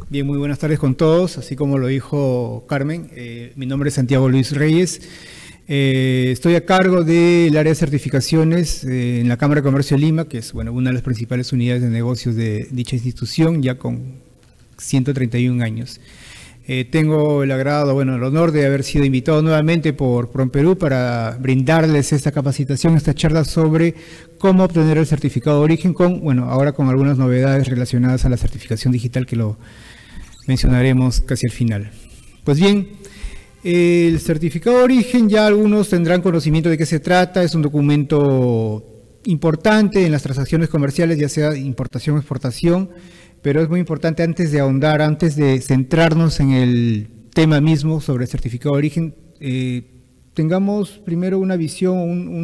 Bien, muy buenas tardes con todos. Así como lo dijo Carmen, mi nombre es Santiago Luis Reyes. Estoy a cargo del área de certificaciones en la Cámara de Comercio de Lima, que es una de las principales unidades de negocios de dicha institución, ya con 131 años. Tengo el agrado, el honor de haber sido invitado nuevamente por PROMPERÚ para brindarles esta capacitación, esta charla sobre cómo obtener el certificado de origen, ahora con algunas novedades relacionadas a la certificación digital que lo mencionaremos casi al final. Pues bien, el certificado de origen ya algunos tendrán conocimiento de qué se trata. Es un documento importante en las transacciones comerciales, ya sea importación o exportación, pero es muy importante antes de ahondar, antes de centrarnos en el tema mismo sobre el certificado de origen, tengamos primero una visión,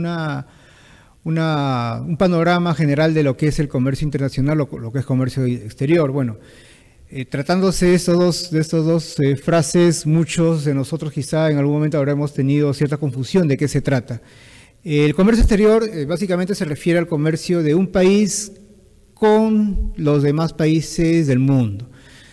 un panorama general de lo que es el comercio internacional o lo que es comercio exterior. Tratándose de estas dos frases, muchos de nosotros quizá en algún momento habremos tenido cierta confusión de qué se trata. El comercio exterior básicamente se refiere al comercio de un país con los demás países del mundo.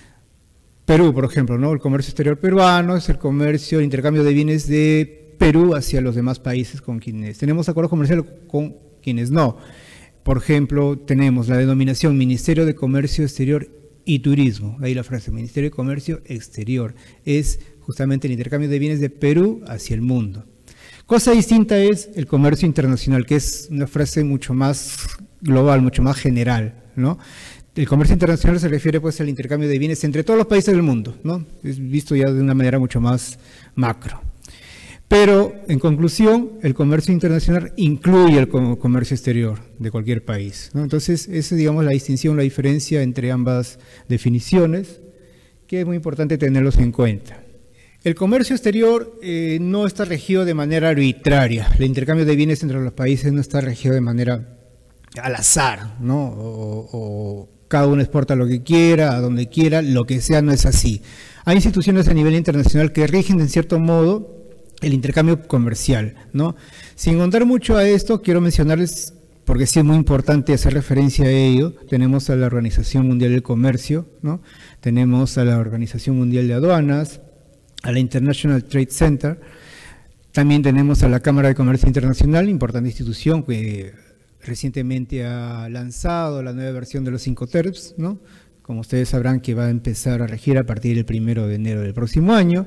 Perú, por ejemplo, ¿no? El comercio exterior peruano es el intercambio de bienes de Perú hacia los demás países con quienes tenemos acuerdos comerciales, con quienes no. Por ejemplo, tenemos la denominación Ministerio de Comercio Exterior y Turismo, ahí la frase, Ministerio de Comercio Exterior, es justamente el intercambio de bienes de Perú hacia el mundo. Cosa distinta es el comercio internacional, que es una frase mucho más global, mucho más general, ¿no? El comercio internacional se refiere pues al intercambio de bienes entre todos los países del mundo, ¿no? Es visto ya de una manera mucho más macro. Pero, en conclusión, el comercio internacional incluye el comercio exterior de cualquier país, ¿no? Entonces, esa es, digamos, la distinción, la diferencia entre ambas definiciones, que es muy importante tenerlos en cuenta. El comercio exterior no está regido de manera arbitraria. El intercambio de bienes entre los países no está regido de manera al azar, ¿no? O cada uno exporta lo que quiera, a donde quiera, lo que sea, no es así. Hay instituciones a nivel internacional que rigen, en cierto modo, el intercambio comercial, ¿no? Sin ahondar mucho a esto, quiero mencionarles, porque sí es muy importante hacer referencia a ello, tenemos a la Organización Mundial del Comercio, ¿no? Tenemos a la Organización Mundial de Aduanas, a la International Trade Center, también tenemos a la Cámara de Comercio Internacional, importante institución que recientemente ha lanzado la nueva versión de los 5 TERPs, ¿no? Como ustedes sabrán que va a empezar a regir a partir del 1 de enero del próximo año.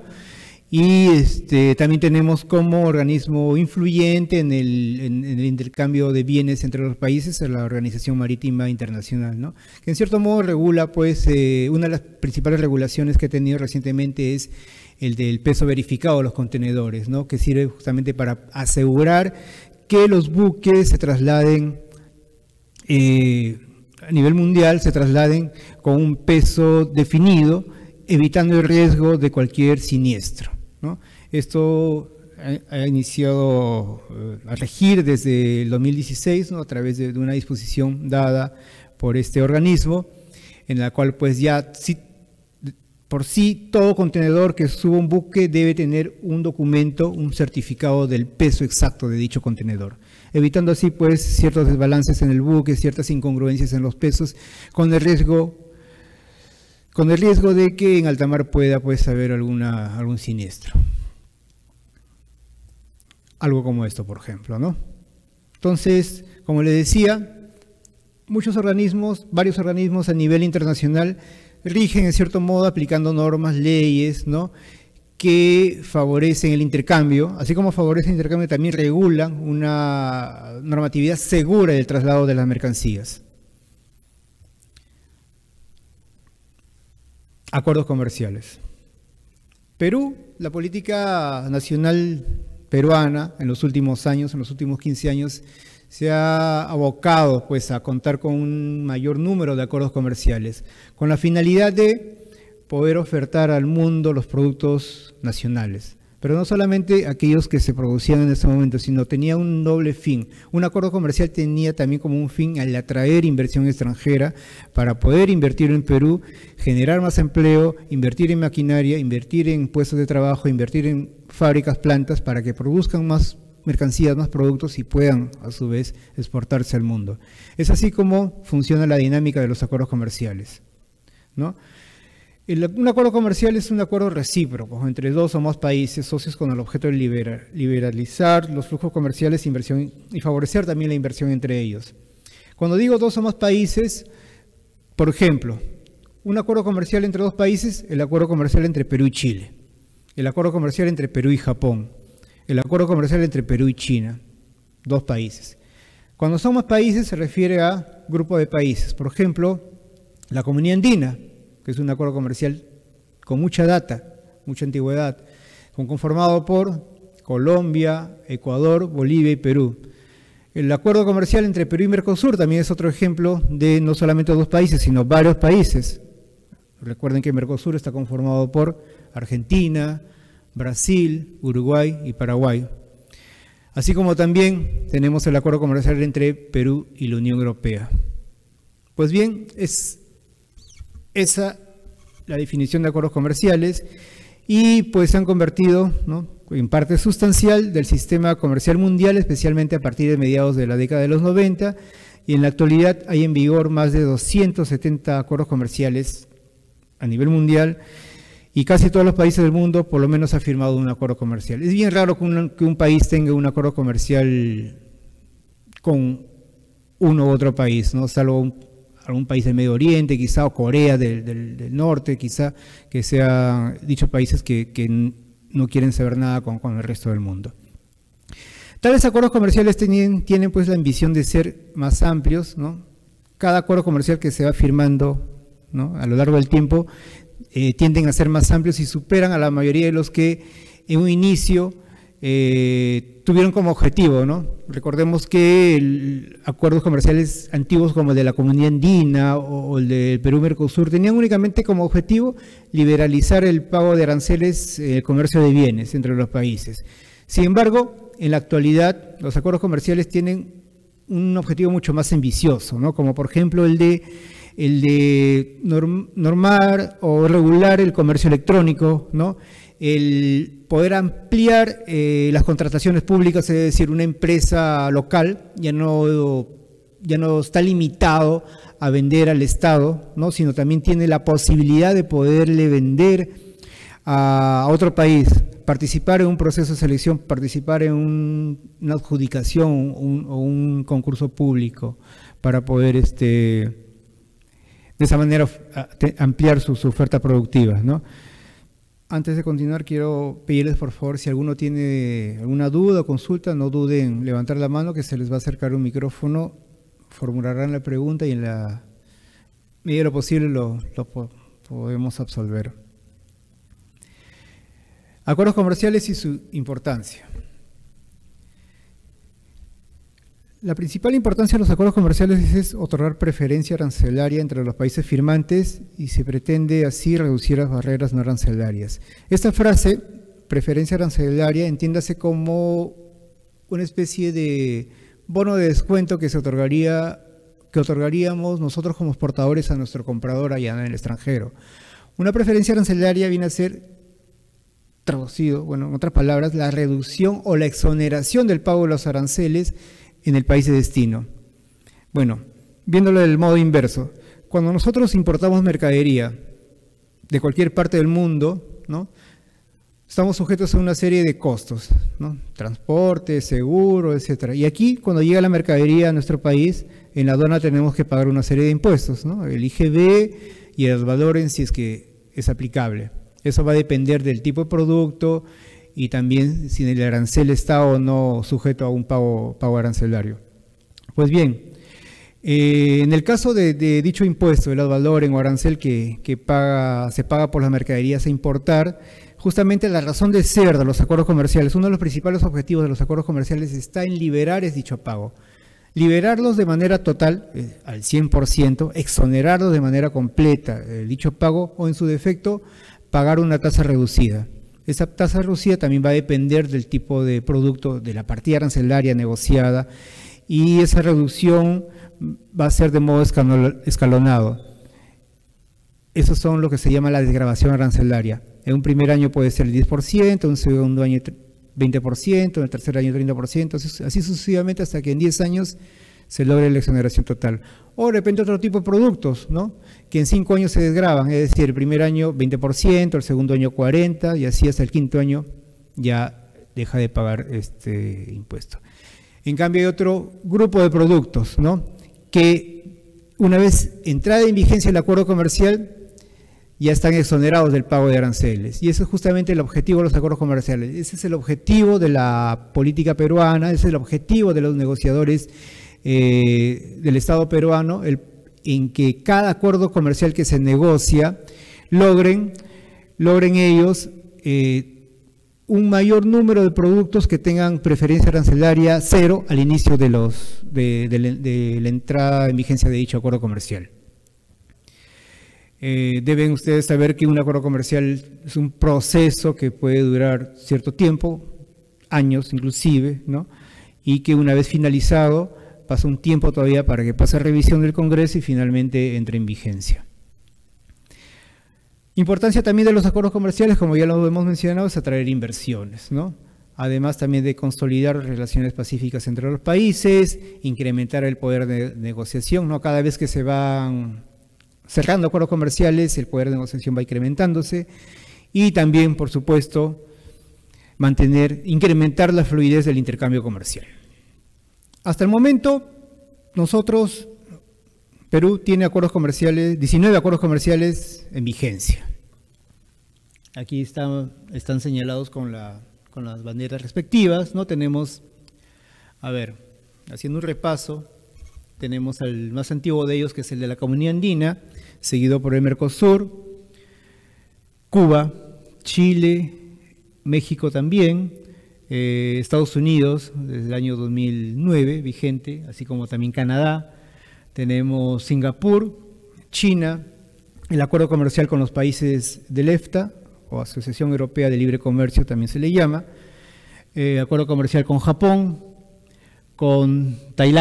Y también tenemos como organismo influyente en el intercambio de bienes entre los países a la Organización Marítima Internacional, ¿no? Que en cierto modo regula, pues, una de las principales regulaciones que ha tenido recientemente es el del peso verificado de los contenedores, ¿no? Que sirve justamente para asegurar que los buques se trasladen a nivel mundial, se trasladen con un peso definido, evitando el riesgo de cualquier siniestro, ¿no? Esto ha iniciado a regir desde el 2016, ¿no? A través de una disposición dada por este organismo, en la cual pues ya por sí todo contenedor que suba un buque debe tener un documento, un certificado del peso exacto de dicho contenedor, evitando así pues ciertos desbalances en el buque, ciertas incongruencias en los pesos, con el riesgo de que en alta mar pueda pues haber algún siniestro. Algo como esto, por ejemplo, ¿no? Entonces, como les decía, varios organismos a nivel internacional rigen en cierto modo aplicando normas, leyes, ¿no? Que favorecen el intercambio, así como favorecen el intercambio también regulan una normatividad segura del traslado de las mercancías. Acuerdos comerciales. Perú, la política nacional peruana en los últimos años, en los últimos 15 años, se ha abocado pues a contar con un mayor número de acuerdos comerciales, con la finalidad de poder ofertar al mundo los productos nacionales. Pero no solamente aquellos que se producían en ese momento, sino tenía un doble fin. Un acuerdo comercial tenía también como un fin el atraer inversión extranjera para poder invertir en Perú, generar más empleo, invertir en maquinaria, invertir en puestos de trabajo, invertir en fábricas, plantas, para que produzcan más mercancías, más productos y puedan a su vez exportarse al mundo. Es así como funciona la dinámica de los acuerdos comerciales, ¿no? Un acuerdo comercial es un acuerdo recíproco entre dos o más países socios con el objeto de liberalizar los flujos comerciales y favorecer también la inversión entre ellos. Cuando digo dos o más países, por ejemplo, un acuerdo comercial entre dos países, el acuerdo comercial entre Perú y Chile, el acuerdo comercial entre Perú y Japón, el acuerdo comercial entre Perú y China, dos países. Cuando son más países se refiere a grupo de países, por ejemplo, la Comunidad Andina, que es un acuerdo comercial con mucha data, mucha antigüedad, conformado por Colombia, Ecuador, Bolivia y Perú. El acuerdo comercial entre Perú y Mercosur también es otro ejemplo de no solamente dos países, sino varios países. Recuerden que Mercosur está conformado por Argentina, Brasil, Uruguay y Paraguay. Así como también tenemos el acuerdo comercial entre Perú y la Unión Europea. Pues bien, es esa la definición de acuerdos comerciales y pues se han convertido, ¿no?, en parte sustancial del sistema comercial mundial, especialmente a partir de mediados de la década de los 90, y en la actualidad hay en vigor más de 270 acuerdos comerciales a nivel mundial y casi todos los países del mundo por lo menos ha firmado un acuerdo comercial. Es bien raro que un país tenga un acuerdo comercial con uno u otro país, ¿no?, salvo algún país del Medio Oriente, quizá, o Corea del Norte, quizá, que sean dichos países que no quieren saber nada con el resto del mundo. Tales acuerdos comerciales tienen pues la ambición de ser más amplios, ¿no? Cada acuerdo comercial que se va firmando, ¿no?, a lo largo del tiempo tienden a ser más amplios y superan a la mayoría de los que en un inicio tuvieron como objetivo, ¿no? Recordemos que acuerdos comerciales antiguos como el de la Comunidad Andina o el de Perú-Mercosur tenían únicamente como objetivo liberalizar el pago de aranceles, el comercio de bienes entre los países. Sin embargo, en la actualidad los acuerdos comerciales tienen un objetivo mucho más ambicioso, ¿no?, como por ejemplo el de normar o regular el comercio electrónico, ¿no?, el poder ampliar las contrataciones públicas, es decir, una empresa local ya no está limitado a vender al Estado, ¿no?, sino también tiene la posibilidad de poderle vender a otro país, participar en un proceso de selección, participar en una adjudicación o un concurso público para poder de esa manera ampliar su oferta productiva, ¿no? Antes de continuar, quiero pedirles por favor, si alguno tiene alguna duda o consulta, no duden en levantar la mano, que se les va a acercar un micrófono, formularán la pregunta y en la medida de lo posible lo podemos absolver. Acuerdos comerciales y su importancia. La principal importancia de los acuerdos comerciales es otorgar preferencia arancelaria entre los países firmantes y se pretende así reducir las barreras no arancelarias. Esta frase, preferencia arancelaria, entiéndase como una especie de bono de descuento que otorgaríamos nosotros como exportadores a nuestro comprador allá en el extranjero. Una preferencia arancelaria viene a ser traducido, bueno, en otras palabras, la reducción o la exoneración del pago de los aranceles en el país de destino. Bueno, viéndolo del modo inverso, cuando nosotros importamos mercadería de cualquier parte del mundo, ¿no?, estamos sujetos a una serie de costos, ¿no?, transporte, seguro, etcétera. Y aquí, cuando llega la mercadería a nuestro país, en la aduana tenemos que pagar una serie de impuestos, ¿no?, el IGB y el valor si es que es aplicable. Eso va a depender del tipo de producto y también si el arancel está o no sujeto a un pago arancelario. Pues bien, en el caso de dicho impuesto, el ad valorem o arancel que se paga por las mercaderías a importar, justamente la razón de ser de los acuerdos comerciales, uno de los principales objetivos de los acuerdos comerciales está en liberar dicho pago. Liberarlos de manera total, al 100%, exonerarlos de manera completa dicho pago o en su defecto pagar una tasa reducida. Esa tasa reducida también va a depender del tipo de producto, de la partida arancelaria negociada, y esa reducción va a ser de modo escalonado. Esos son lo que se llama la desgravación arancelaria. En un primer año puede ser el 10%, en un segundo año 20%, en el tercer año 30%, así sucesivamente hasta que en 10 años se logre la exoneración total. O de repente otro tipo de productos, ¿no? Que en 5 años se desgravan, es decir, el primer año 20%, el segundo año 40%, y así hasta el quinto año ya deja de pagar este impuesto. En cambio hay otro grupo de productos, ¿no? Que una vez entrada en vigencia el acuerdo comercial, ya están exonerados del pago de aranceles. Y eso es justamente el objetivo de los acuerdos comerciales. Ese es el objetivo de la política peruana, ese es el objetivo de los negociadores del Estado peruano, en que cada acuerdo comercial que se negocia logren ellos un mayor número de productos que tengan preferencia arancelaria cero al inicio de la entrada en vigencia de dicho acuerdo comercial. Deben ustedes saber que un acuerdo comercial es un proceso que puede durar cierto tiempo, años inclusive, ¿no? Y que una vez finalizado pasa un tiempo todavía para que pase revisión del Congreso y finalmente entre en vigencia. Importancia también de los acuerdos comerciales, como ya lo hemos mencionado, es atraer inversiones, ¿no? Además también de consolidar relaciones pacíficas entre los países, incrementar el poder de negociación, ¿no? Cada vez que se van cerrando acuerdos comerciales, el poder de negociación va incrementándose, y también, por supuesto, incrementar la fluidez del intercambio comercial. Hasta el momento, Perú tiene acuerdos comerciales, 19 acuerdos comerciales en vigencia. Aquí están señalados con las banderas respectivas, ¿no? Tenemos, haciendo un repaso, tenemos al más antiguo de ellos, que es el de la Comunidad Andina, seguido por el Mercosur, Cuba, Chile, México también, Estados Unidos desde el año 2009 vigente, así como también Canadá. Tenemos Singapur, China, el acuerdo comercial con los países del EFTA, o Asociación Europea de Libre Comercio también se le llama, acuerdo comercial con Japón, con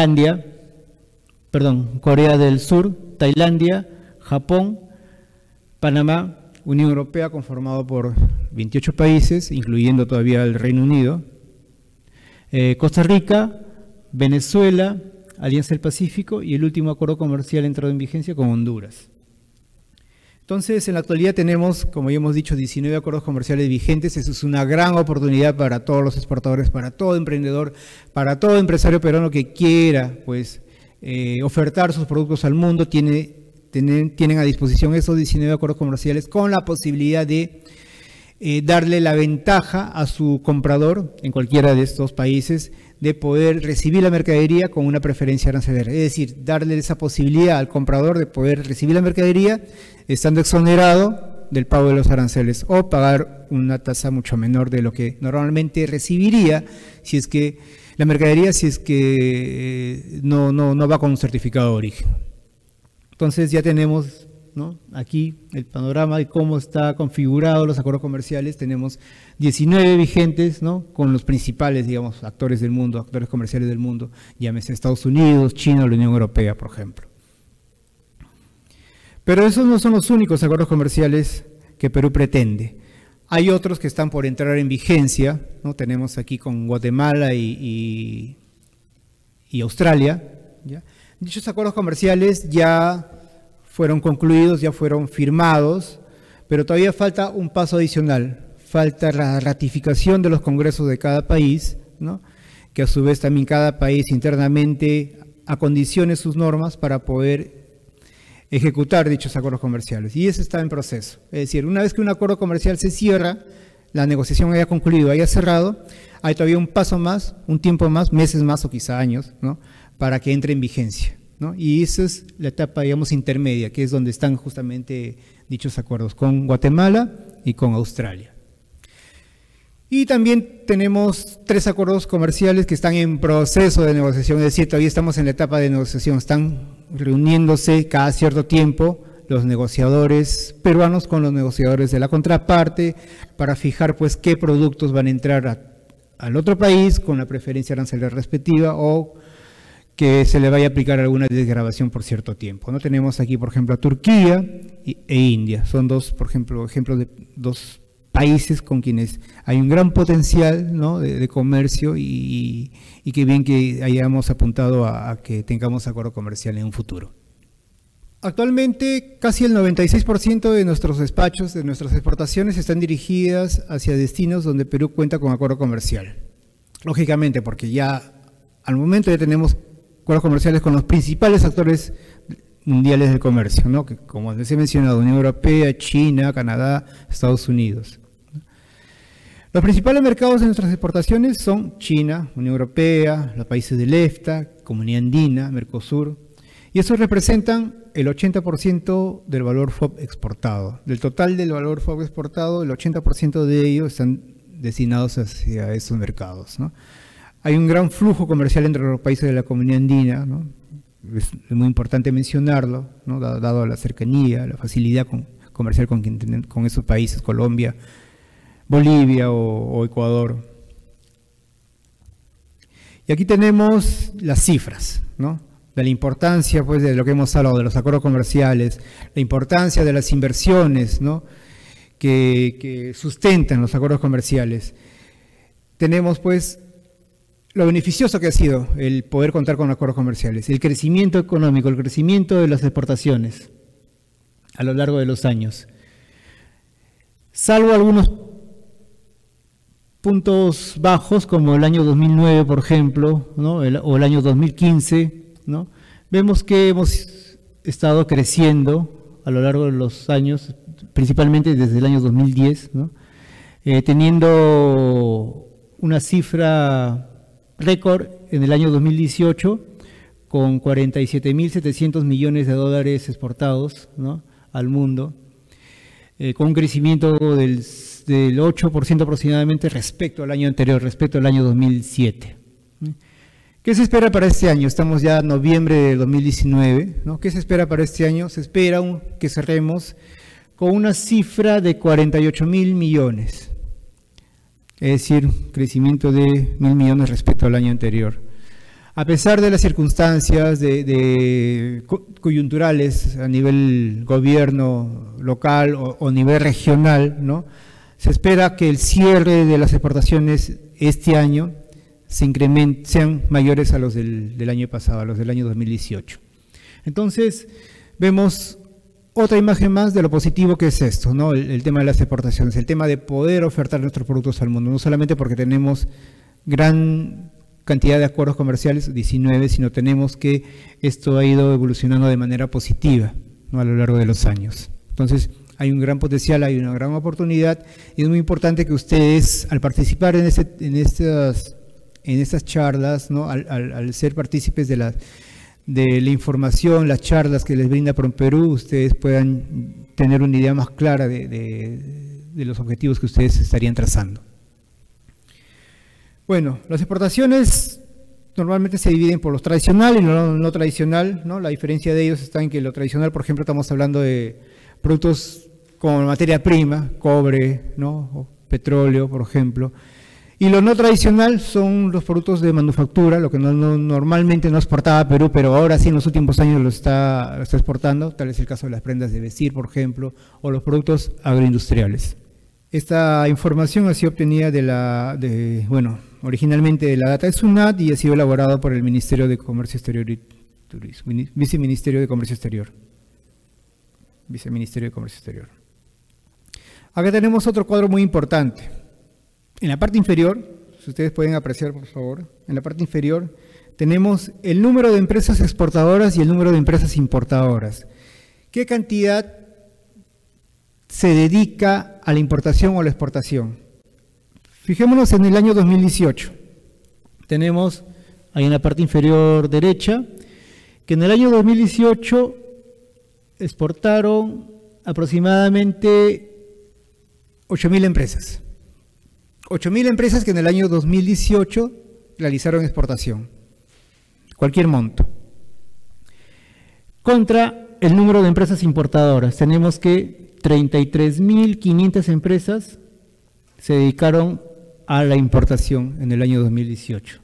Corea del Sur, Tailandia, Japón, Panamá, Unión Europea conformado por 28 países, incluyendo todavía el Reino Unido, Costa Rica, Venezuela, Alianza del Pacífico, y el último acuerdo comercial entrado en vigencia con Honduras. Entonces, en la actualidad tenemos, como ya hemos dicho, 19 acuerdos comerciales vigentes. Eso es una gran oportunidad para todos los exportadores, para todo emprendedor, para todo empresario peruano que quiera, pues, ofertar sus productos al mundo. Tienen a disposición esos 19 acuerdos comerciales con la posibilidad de darle la ventaja a su comprador en cualquiera de estos países de poder recibir la mercadería con una preferencia arancelaria. Es decir, darle esa posibilidad al comprador de poder recibir la mercadería estando exonerado del pago de los aranceles, o pagar una tasa mucho menor de lo que normalmente recibiría si es que la mercadería no va con un certificado de origen. Entonces ya tenemos, ¿no?, aquí el panorama de cómo está configurado los acuerdos comerciales. Tenemos 19 vigentes, ¿no?, con los principales, digamos, actores del mundo, actores comerciales del mundo, llámese Estados Unidos, China o la Unión Europea, por ejemplo. Pero esos no son los únicos acuerdos comerciales que Perú pretende. Hay otros que están por entrar en vigencia, ¿no? Tenemos aquí con Guatemala y Australia, ¿ya? Dichos acuerdos comerciales ya fueron concluidos, ya fueron firmados, pero todavía falta un paso adicional. Falta la ratificación de los congresos de cada país, ¿no?, que a su vez también cada país internamente acondicione sus normas para poder ejecutar dichos acuerdos comerciales. Y eso está en proceso. Es decir, una vez que un acuerdo comercial se cierra, la negociación haya concluido, haya cerrado, hay todavía un paso más, un tiempo más, meses más o quizá años, ¿no?, para que entre en vigencia, ¿no? Y esa es la etapa, digamos, intermedia, que es donde están justamente dichos acuerdos con Guatemala y con Australia. Y también tenemos 3 acuerdos comerciales que están en proceso de negociación, es decir, todavía estamos en la etapa de negociación, están reuniéndose cada cierto tiempo los negociadores peruanos con los negociadores de la contraparte para fijar, pues, qué productos van a entrar al otro país con la preferencia arancelaria respectiva, o que se le vaya a aplicar alguna desgravación por cierto tiempo, ¿no? Tenemos aquí, por ejemplo, a Turquía e India. Son dos, por ejemplo, ejemplos de dos países con quienes hay un gran potencial, ¿no?, de comercio y qué bien que hayamos apuntado a que tengamos acuerdo comercial en un futuro. Actualmente casi el 96% de nuestros despachos, de nuestras exportaciones están dirigidas hacia destinos donde Perú cuenta con acuerdo comercial. Lógicamente, porque ya al momento ya tenemos acuerdos comerciales con los principales actores mundiales del comercio, ¿no?, que, como les he mencionado, Unión Europea, China, Canadá, Estados Unidos. Los principales mercados de nuestras exportaciones son China, Unión Europea, los países del EFTA, Comunidad Andina, Mercosur, y esos representan el 80% del valor FOB exportado. Del total del valor FOB exportado, el 80% de ellos están destinados hacia esos mercados, ¿no? Hay un gran flujo comercial entre los países de la Comunidad Andina, ¿no? Es muy importante mencionarlo, ¿no?, dado la cercanía, la facilidad comercial con esos países, Colombia, Bolivia o Ecuador. Y aquí tenemos las cifras, ¿no?, de la importancia, pues, de lo que hemos hablado, de los acuerdos comerciales, la importancia de las inversiones, ¿no?, que sustentan los acuerdos comerciales. Tenemos, pues, lo beneficioso que ha sido el poder contar con acuerdos comerciales, el crecimiento económico, el crecimiento de las exportaciones a lo largo de los años. Salvo algunos puntos bajos, como el año 2009, por ejemplo, ¿no?, o el año 2015, ¿no?, vemos que hemos estado creciendo a lo largo de los años, principalmente desde el año 2010, ¿no?, teniendo una cifra récord en el año 2018 con 47.700 millones de dólares exportados, ¿no?, al mundo, con un crecimiento del 8% aproximadamente respecto al año anterior, respecto al año 2007. ¿Qué se espera para este año? Estamos ya en noviembre de 2019, ¿no? ¿Qué se espera para este año? Se espera que cerremos con una cifra de 48.000 millones. Es decir, crecimiento de 1.000 millones respecto al año anterior. A pesar de las circunstancias coyunturales a nivel gobierno local o nivel regional, ¿no?, se espera que el cierre de las exportaciones este año sean mayores a los del año pasado, a los del año 2018. Entonces, vemos otra imagen más de lo positivo que es esto, ¿no?, el tema de las exportaciones, el tema de poder ofertar nuestros productos al mundo, no solamente porque tenemos gran cantidad de acuerdos comerciales, 19, sino tenemos que esto ha ido evolucionando de manera positiva, ¿no?, a lo largo de los años. Entonces, hay un gran potencial, hay una gran oportunidad, y es muy importante que ustedes, al participar en estas charlas, ¿no?, al ser partícipes de la información, las charlas que les brinda PROMPERÚ, ustedes puedan tener una idea más clara de los objetivos que ustedes estarían trazando. Bueno, las exportaciones normalmente se dividen por lo tradicional y lo no tradicional, ¿no? La diferencia de ellos está en que lo tradicional, por ejemplo, estamos hablando de productos como materia prima, cobre, ¿no?, o petróleo, por ejemplo. Y lo no tradicional son los productos de manufactura, lo que normalmente no exportaba Perú, pero ahora sí en los últimos años lo está exportando, tal es el caso de las prendas de vestir, por ejemplo, o los productos agroindustriales. Esta información ha sido obtenida originalmente de la data de SUNAT y ha sido elaborada por el Ministerio de Comercio Exterior y Turismo, Viceministerio de Comercio Exterior. Viceministerio de Comercio Exterior. Acá tenemos otro cuadro muy importante. En la parte inferior, si ustedes pueden apreciar, por favor, en la parte inferior tenemos el número de empresas exportadoras y el número de empresas importadoras. ¿Qué cantidad se dedica a la importación o a la exportación? Fijémonos en el año 2018. Tenemos ahí en la parte inferior derecha que en el año 2018 exportaron aproximadamente 8.000 empresas. 8.000 empresas que en el año 2018 realizaron exportación, cualquier monto. Contra el número de empresas importadoras, tenemos que 33.500 empresas se dedicaron a la importación en el año 2018.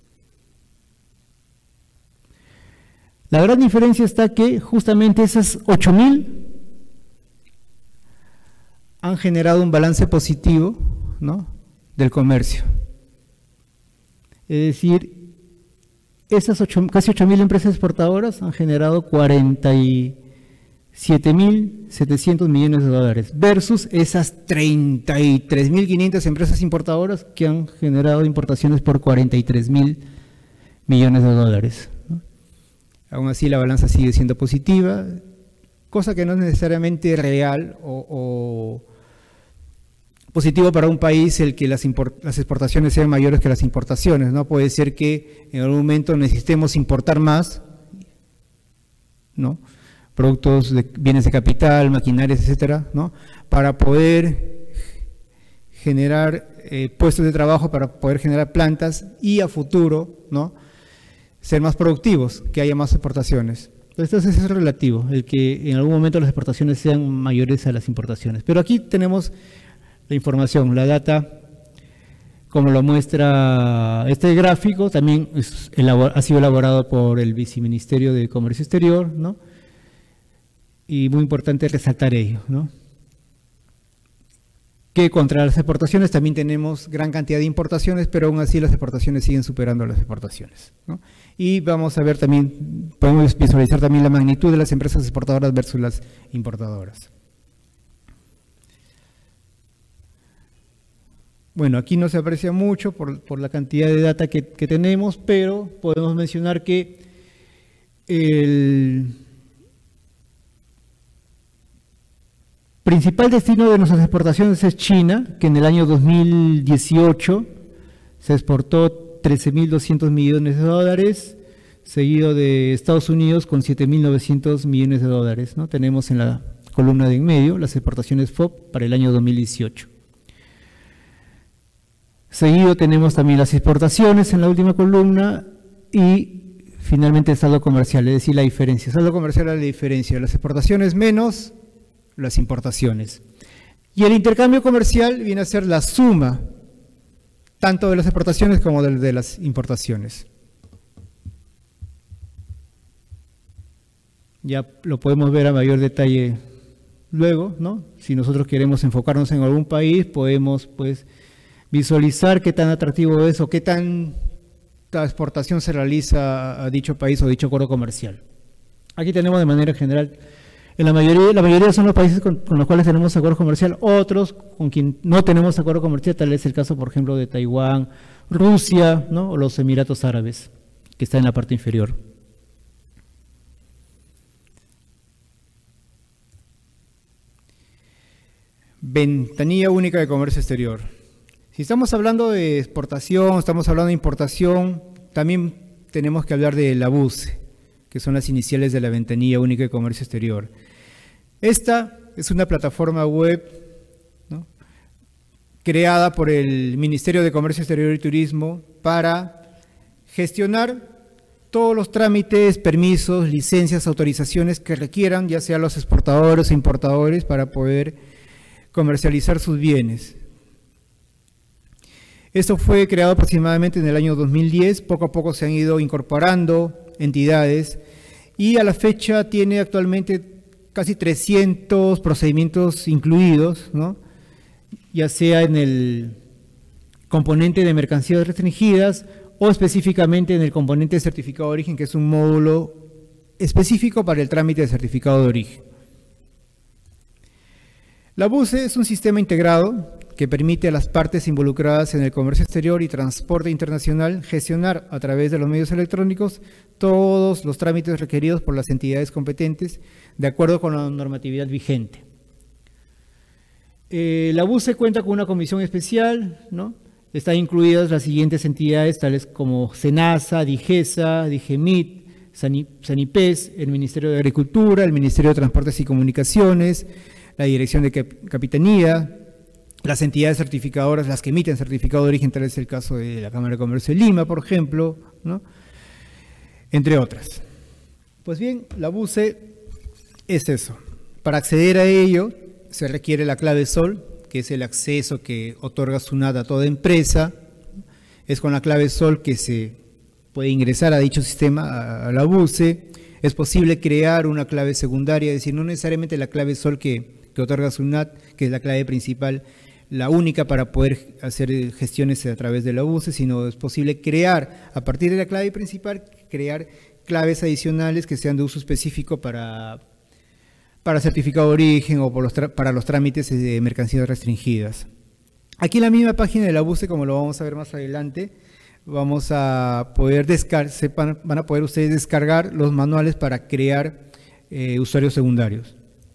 La gran diferencia está que justamente esas 8.000 han generado un balance positivo, ¿no?, del comercio. Es decir, esas casi 8.000 empresas exportadoras han generado 47.700 millones de dólares, versus esas 33.500 empresas importadoras que han generado importaciones por 43.000 millones de dólares, ¿no? Aún así la balanza sigue siendo positiva, cosa que no es necesariamente real o positivo para un país el que las exportaciones sean mayores que las importaciones, ¿no? Puede ser que en algún momento necesitemos importar más, ¿no?, productos de bienes de capital, maquinarias, etcétera, ¿no?, para poder generar puestos de trabajo, para poder generar plantas y a futuro, ¿no?, ser más productivos, que haya más exportaciones. Entonces eso es relativo, el que en algún momento las exportaciones sean mayores a las importaciones. Pero aquí tenemos la información, la data, como lo muestra este gráfico, también ha sido elaborado por el Viceministerio de Comercio Exterior, ¿no?, y muy importante resaltar ello, ¿no?, que contra las exportaciones también tenemos gran cantidad de importaciones, pero aún así las exportaciones siguen superando las exportaciones, ¿no? Y vamos a ver también, podemos visualizar también la magnitud de las empresas exportadoras versus las importadoras. Bueno, aquí no se aprecia mucho por la cantidad de data que tenemos, pero podemos mencionar que el principal destino de nuestras exportaciones es China, que en el año 2018 se exportó 13.200 millones de dólares, seguido de Estados Unidos con 7.900 millones de dólares, ¿no? Tenemos en la columna de en medio las exportaciones FOB para el año 2018. Seguido tenemos también las exportaciones en la última columna y finalmente el saldo comercial, es decir, la diferencia. El saldo comercial es la diferencia, las exportaciones menos las importaciones. Y el intercambio comercial viene a ser la suma tanto de las exportaciones como de las importaciones. Ya lo podemos ver a mayor detalle luego, ¿no? Si nosotros queremos enfocarnos en algún país, podemos pues visualizar qué tan atractivo es o qué tanta exportación se realiza a dicho país o dicho acuerdo comercial. Aquí tenemos de manera general, la mayoría son los países con los cuales tenemos acuerdo comercial, otros con quien no tenemos acuerdo comercial, tal es el caso, por ejemplo, de Taiwán, Rusia, ¿no?, o los Emiratos Árabes, que está en la parte inferior. Ventanilla única de comercio exterior. Si estamos hablando de exportación, estamos hablando de importación, también tenemos que hablar de la VUCE, que son las iniciales de la Ventanilla Única de Comercio Exterior. Esta es una plataforma web, ¿no?, creada por el Ministerio de Comercio Exterior y Turismo para gestionar todos los trámites, permisos, licencias, autorizaciones que requieran, ya sea los exportadores o importadores, para poder comercializar sus bienes. Esto fue creado aproximadamente en el año 2010, poco a poco se han ido incorporando entidades y a la fecha tiene actualmente casi 300 procedimientos incluidos, ¿no?, ya sea en el componente de mercancías restringidas o específicamente en el componente de certificado de origen, que es un módulo específico para el trámite de certificado de origen. La VUCE es un sistema integrado que permite a las partes involucradas en el comercio exterior y transporte internacional gestionar a través de los medios electrónicos todos los trámites requeridos por las entidades competentes de acuerdo con la normatividad vigente. La VUCE cuenta con una comisión especial, ¿no? Están incluidas las siguientes entidades, tales como SENASA, DIGESA, DIGEMIT, SANIPES, el Ministerio de Agricultura, el Ministerio de Transportes y Comunicaciones, la Dirección de Capitanía, las entidades certificadoras, las que emiten certificado de origen, tal es el caso de la Cámara de Comercio de Lima, por ejemplo, ¿no?, entre otras. Pues bien, la VUCE es eso. Para acceder a ello se requiere la clave SOL, que es el acceso que otorga SUNAT a toda empresa. Es con la clave SOL que se puede ingresar a dicho sistema, a la VUCE. Es posible crear una clave secundaria, es decir, no necesariamente la clave SOL que que otorga SUNAT, que es la clave principal, la única para poder hacer gestiones a través de la UCE, sino es posible crear, a partir de la clave principal, crear claves adicionales que sean de uso específico para certificado de origen o para los trámites de mercancías restringidas. Aquí en la misma página de la UCE, como lo vamos a ver más adelante, vamos a poder van a poder ustedes descargar los manuales para crear usuarios secundarios.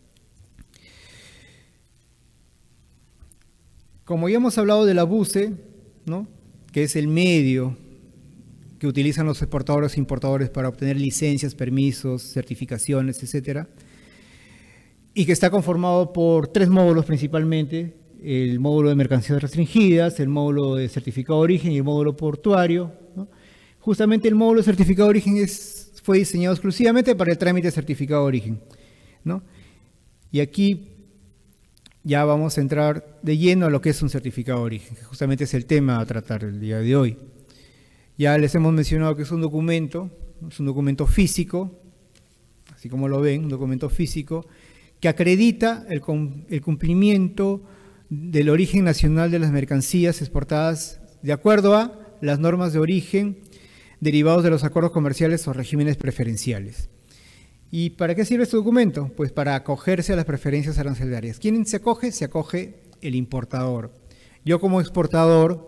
Como ya hemos hablado de la UCE, ¿no?, que es el medio que utilizan los exportadores e importadores para obtener licencias, permisos, certificaciones, etcétera, y que está conformado por 3 módulos principalmente: el módulo de mercancías restringidas, el módulo de certificado de origen y el módulo portuario, ¿no? Justamente el módulo de certificado de origen fue diseñado exclusivamente para el trámite de certificado de origen, ¿no? Y aquí ya vamos a entrar de lleno a lo que es un certificado de origen, que justamente es el tema a tratar el día de hoy. Ya les hemos mencionado que es un documento físico, así como lo ven, un documento físico, que acredita el cumplimiento del origen nacional de las mercancías exportadas de acuerdo a las normas de origen derivados de los acuerdos comerciales o regímenes preferenciales. ¿Y para qué sirve este documento? Pues para acogerse a las preferencias arancelarias. ¿Quién se acoge? Se acoge el importador. Yo como exportador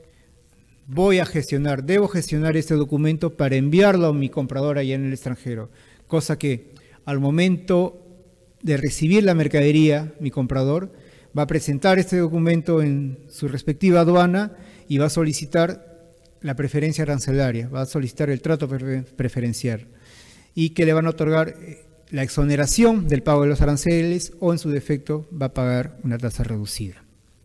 debo gestionar este documento para enviarlo a mi comprador allá en el extranjero, cosa que al momento de recibir la mercadería, mi comprador va a presentar este documento en su respectiva aduana y va a solicitar la preferencia arancelaria, va a solicitar el trato preferencial y que le van a otorgar la exoneración del pago de los aranceles o en su defecto va a pagar una tasa reducida.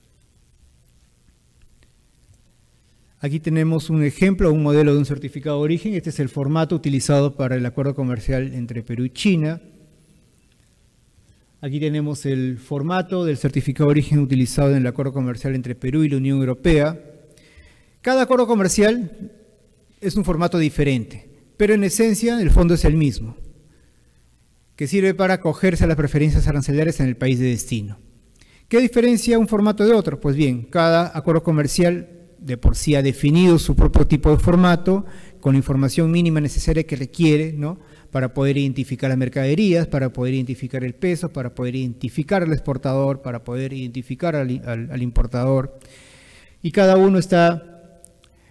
Aquí tenemos un ejemplo, un modelo de un certificado de origen. Este es el formato utilizado para el acuerdo comercial entre Perú y China. Aquí tenemos el formato del certificado de origen utilizado en el acuerdo comercial entre Perú y la Unión Europea. Cada acuerdo comercial es un formato diferente, pero en esencia el fondo es el mismo, que sirve para acogerse a las preferencias arancelarias en el país de destino. ¿Qué diferencia un formato de otro? Pues bien, cada acuerdo comercial de por sí ha definido su propio tipo de formato, con la información mínima necesaria que requiere, ¿no?, para poder identificar las mercaderías, para poder identificar el peso, para poder identificar al exportador, para poder identificar al importador. Y cada uno está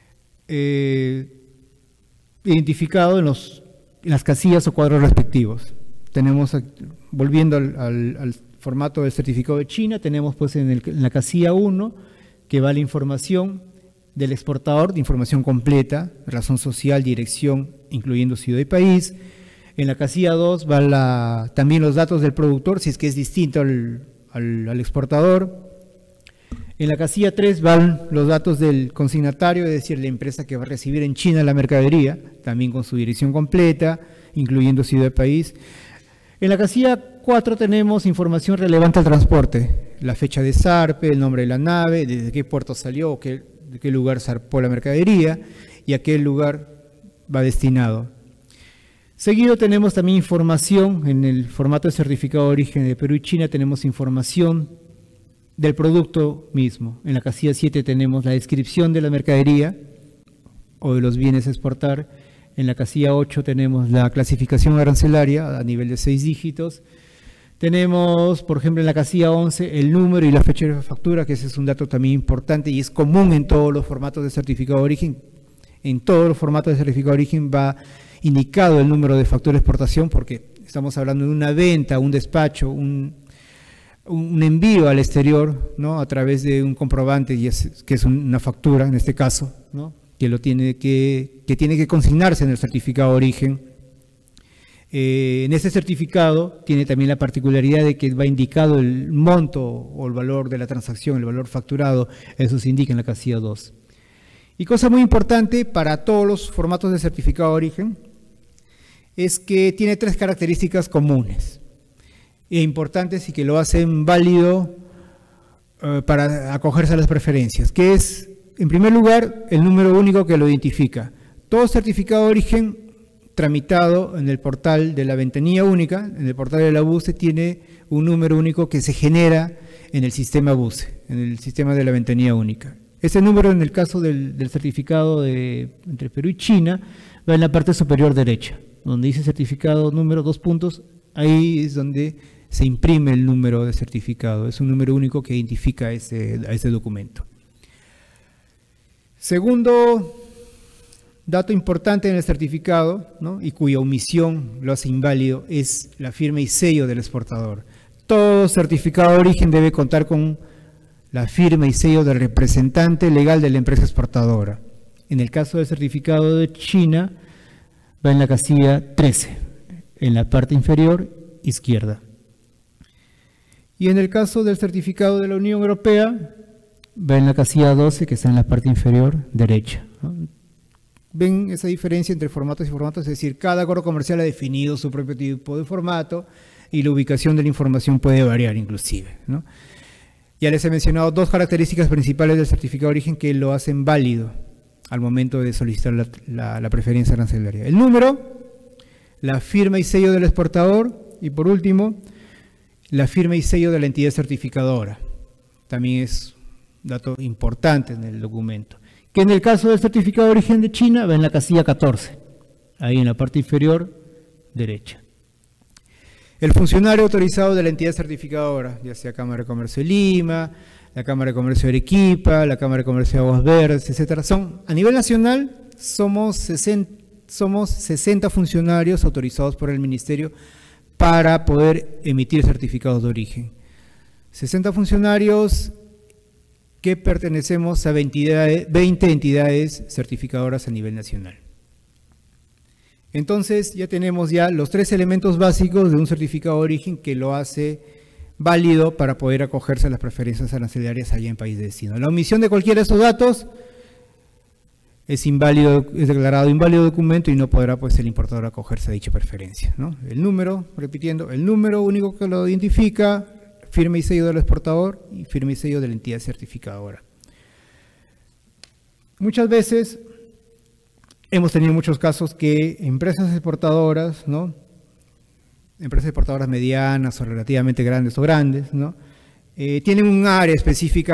identificado en las casillas o cuadros respectivos. Tenemos, volviendo al formato del certificado de China, tenemos pues en la casilla 1 que va la información del exportador, de información completa, razón social, dirección, incluyendo ciudad y país. En la casilla 2 va también los datos del productor, si es que es distinto al exportador. En la casilla 3 van los datos del consignatario, es decir, la empresa que va a recibir en China la mercadería, también con su dirección completa, incluyendo ciudad y país. En la casilla 4 tenemos información relevante al transporte, la fecha de zarpe, el nombre de la nave, desde qué puerto salió, de qué lugar zarpó la mercadería y a qué lugar va destinado. Seguido tenemos también información en el formato de certificado de origen de Perú y China, tenemos información del producto mismo. En la casilla 7 tenemos la descripción de la mercadería o de los bienes a exportar. En la casilla 8 tenemos la clasificación arancelaria a nivel de 6 dígitos. Tenemos, por ejemplo, en la casilla 11 el número y la fecha de factura, que ese es un dato también importante y es común en todos los formatos de certificado de origen. En todos los formatos de certificado de origen va indicado el número de factura de exportación porque estamos hablando de una venta, un despacho, un envío al exterior, ¿no?, a través de un comprobante que es una factura en este caso, ¿no?, que tiene que consignarse en el certificado de origen. En ese certificado tiene también la particularidad de que va indicado el monto o el valor de la transacción, el valor facturado, eso se indica en la casilla 2. Y cosa muy importante para todos los formatos de certificado de origen es que tiene 3 características comunes e importantes y que lo hacen válido para acogerse a las preferencias, que es, en primer lugar, el número único que lo identifica. Todo certificado de origen tramitado en el portal de la ventanilla única, en el portal de la BUCE tiene un número único que se genera en el sistema BUCE, en el sistema de la ventanilla única. Ese número, en el caso del certificado entre Perú y China, va en la parte superior derecha, donde dice certificado número 2 puntos, ahí es donde se imprime el número de certificado, es un número único que identifica a ese documento. Segundo dato importante en el certificado, ¿no?, y cuya omisión lo hace inválido, es la firma y sello del exportador. Todo certificado de origen debe contar con la firma y sello del representante legal de la empresa exportadora. En el caso del certificado de China, va en la casilla 13, en la parte inferior izquierda. Y en el caso del certificado de la Unión Europea, va en la casilla 12, que está en la parte inferior derecha, ¿no? Ven esa diferencia entre formatos y formatos, es decir, cada acuerdo comercial ha definido su propio tipo de formato y la ubicación de la información puede variar inclusive, ¿no? Ya les he mencionado dos características principales del certificado de origen que lo hacen válido al momento de solicitar la preferencia arancelaria. El número, la firma y sello del exportador y por último, la firma y sello de la entidad certificadora. También es un dato importante en el documento. Que en el caso del certificado de origen de China va en la casilla 14, ahí en la parte inferior derecha. El funcionario autorizado de la entidad certificadora, ya sea Cámara de Comercio de Lima, la Cámara de Comercio de Arequipa, la Cámara de Comercio de Aguas Verdes, etcétera, a nivel nacional somos 60 funcionarios autorizados por el Ministerio para poder emitir certificados de origen. 60 funcionarios que pertenecemos a 20 entidades certificadoras a nivel nacional. Entonces ya tenemos los tres elementos básicos de un certificado de origen que lo hace válido para poder acogerse a las preferencias arancelarias allá en país de destino. La omisión de cualquiera de estos datos es inválido, es declarado inválido documento y no podrá pues el importador acogerse a dicha preferencia, ¿no? El número, repitiendo, el número único que lo identifica, firma y sello del exportador y firma y sello de la entidad certificadora. Muchas veces hemos tenido muchos casos que empresas exportadoras, ¿no?, empresas exportadoras medianas o relativamente grandes o grandes, ¿no?, tienen un área específica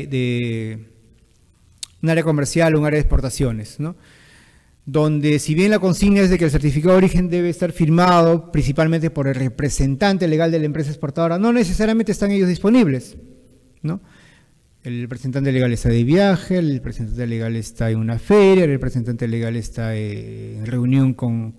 un área comercial, un área de exportaciones, ¿no?, donde si bien la consigna es de que el certificado de origen debe estar firmado principalmente por el representante legal de la empresa exportadora, no necesariamente están ellos disponibles, ¿no? El representante legal está de viaje, el representante legal está en una feria, el representante legal está en reunión con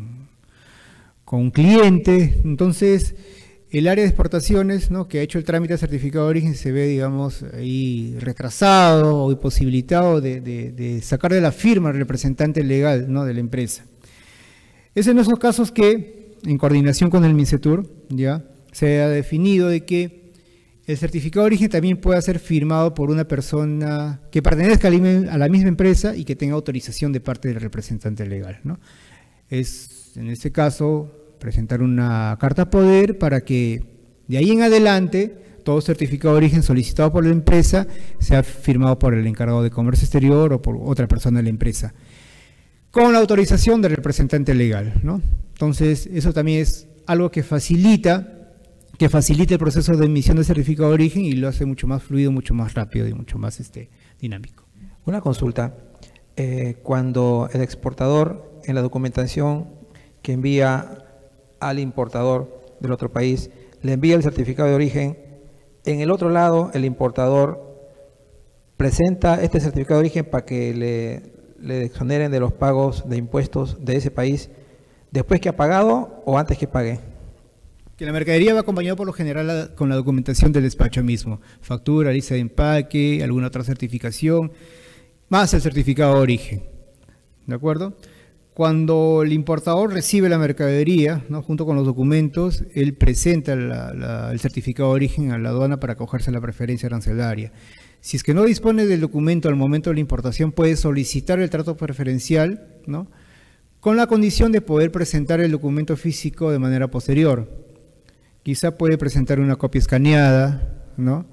un cliente. Entonces, el área de exportaciones, ¿no?, que ha hecho el trámite de certificado de origen se ve, digamos, ahí retrasado o imposibilitado de sacar de la firma al representante legal, ¿no?, de la empresa. Es en esos casos que, en coordinación con el MINCETUR, ya se ha definido de que el certificado de origen también puede ser firmado por una persona que pertenezca a la misma empresa y que tenga autorización de parte del representante legal, ¿no? Es, en este caso, presentar una carta poder para que de ahí en adelante todo certificado de origen solicitado por la empresa sea firmado por el encargado de comercio exterior o por otra persona de la empresa, con la autorización del representante legal, ¿no? Entonces, eso también es algo que facilita el proceso de emisión de certificado de origen y lo hace mucho más fluido, mucho más rápido y mucho más dinámico. Una consulta. Cuando el exportador en la documentación que envía al importador del otro país le envía el certificado de origen, en el otro lado el importador presenta este certificado de origen para que le exoneren de los pagos de impuestos de ese país después que ha pagado o antes que pague. Que la mercadería va acompañada por lo general con la documentación del despacho mismo, factura, lista de empaque, alguna otra certificación, más el certificado de origen, ¿de acuerdo? Cuando el importador recibe la mercadería, ¿no?, junto con los documentos, él presenta el certificado de origen a la aduana para acogerse a la preferencia arancelaria. Si es que no dispone del documento al momento de la importación, puede solicitar el trato preferencial, ¿no?, con la condición de poder presentar el documento físico de manera posterior. Quizá puede presentar una copia escaneada, ¿no?,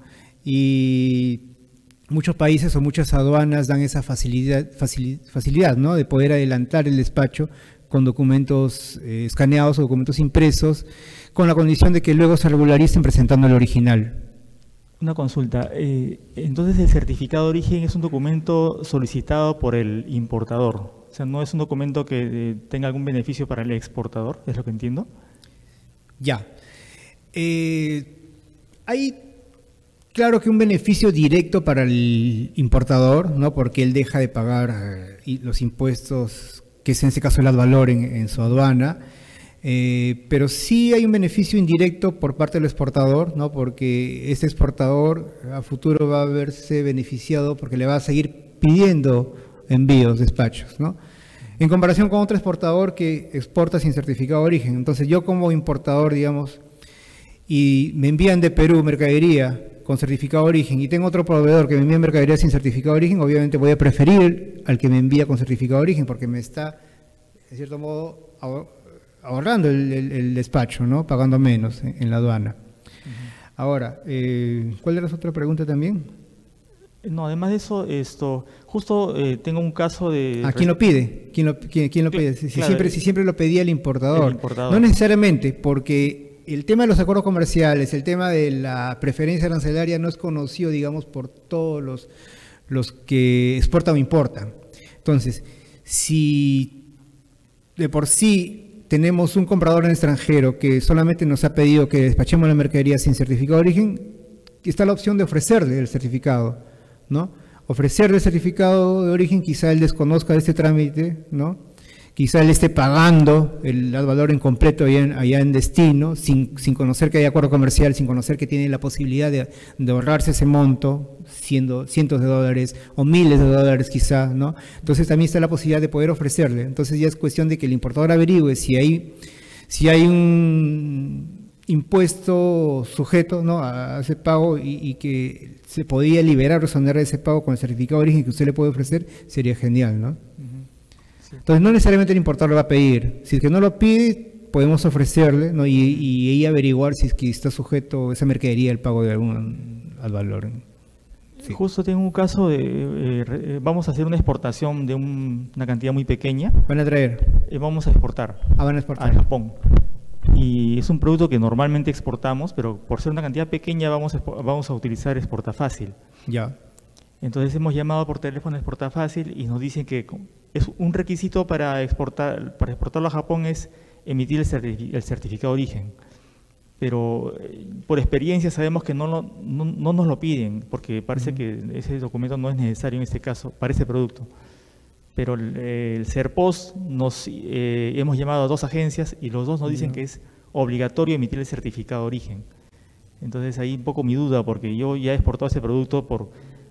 y muchos países o muchas aduanas dan esa facilidad, ¿no?, de poder adelantar el despacho con documentos escaneados o documentos impresos, con la condición de que luego se regularicen presentando el original. Una consulta. Entonces, el certificado de origen es un documento solicitado por el importador. O sea, no es un documento que tenga algún beneficio para el exportador, ¿es lo que entiendo? Ya. Hay, claro que un beneficio directo para el importador, ¿no? Porque él deja de pagar los impuestos, que es en ese caso el ad valorem en su aduana. Pero sí hay un beneficio indirecto por parte del exportador, ¿no? Porque este exportador a futuro va a verse beneficiado porque le va a seguir pidiendo envíos, despachos, ¿no? En comparación con otro exportador que exporta sin certificado de origen. Entonces yo como importador, digamos, y me envían de Perú mercadería con certificado de origen y tengo otro proveedor que me envía mercadería sin certificado de origen, obviamente voy a preferir al que me envía con certificado de origen porque me está, en cierto modo, ahorrando el despacho, ¿no? Pagando menos en la aduana. Ahora, ¿cuál era su otra pregunta también? No, además de eso, justo tengo un caso de... ¿A quién lo pide? ¿Quién lo pide? Claro, Si siempre lo pedía el importador. El importador. No necesariamente, porque el tema de los acuerdos comerciales, el tema de la preferencia arancelaria no es conocido, digamos, por todos los que exportan o importan. Entonces, si de por sí tenemos un comprador en extranjero que solamente nos ha pedido que despachemos la mercadería sin certificado de origen, está la opción de ofrecerle el certificado, ¿no? Ofrecerle el certificado de origen, quizá él desconozca de este trámite, ¿no? Quizá él esté pagando el ad valorem completo allá en destino, sin conocer que hay acuerdo comercial, sin conocer que tiene la posibilidad de ahorrarse ese monto, siendo cientos de dólares o miles de dólares quizá, ¿no? Entonces también está la posibilidad de poder ofrecerle. Entonces ya es cuestión de que el importador averigüe si hay un impuesto sujeto, ¿no?, a ese pago y que se podía liberar o exonerar ese pago con el certificado de origen que usted le puede ofrecer, sería genial, ¿no? Entonces no necesariamente el importador lo va a pedir. Si es que no lo pide, podemos ofrecerle, ¿no?, y ahí averiguar si es que está sujeto esa mercadería al pago de algún ad valorem. Sí. Justo tengo un caso de, vamos a hacer una exportación de una cantidad muy pequeña. ¿Van a traer? Vamos a exportar. Van a exportar. A Japón. Y es un producto que normalmente exportamos, pero por ser una cantidad pequeña vamos a utilizar Exportafácil. Ya. Entonces hemos llamado por teléfono a Exportafácil y nos dicen que es un requisito para exportarlo a Japón es emitir el certificado de origen. Pero por experiencia sabemos que no nos lo piden, porque parece que ese documento no es necesario en este caso, para ese producto. Pero el CERPOS, hemos llamado a 2 agencias y los 2 nos dicen que es obligatorio emitir el certificado de origen. Entonces ahí un poco mi duda, porque yo ya he exportado ese producto por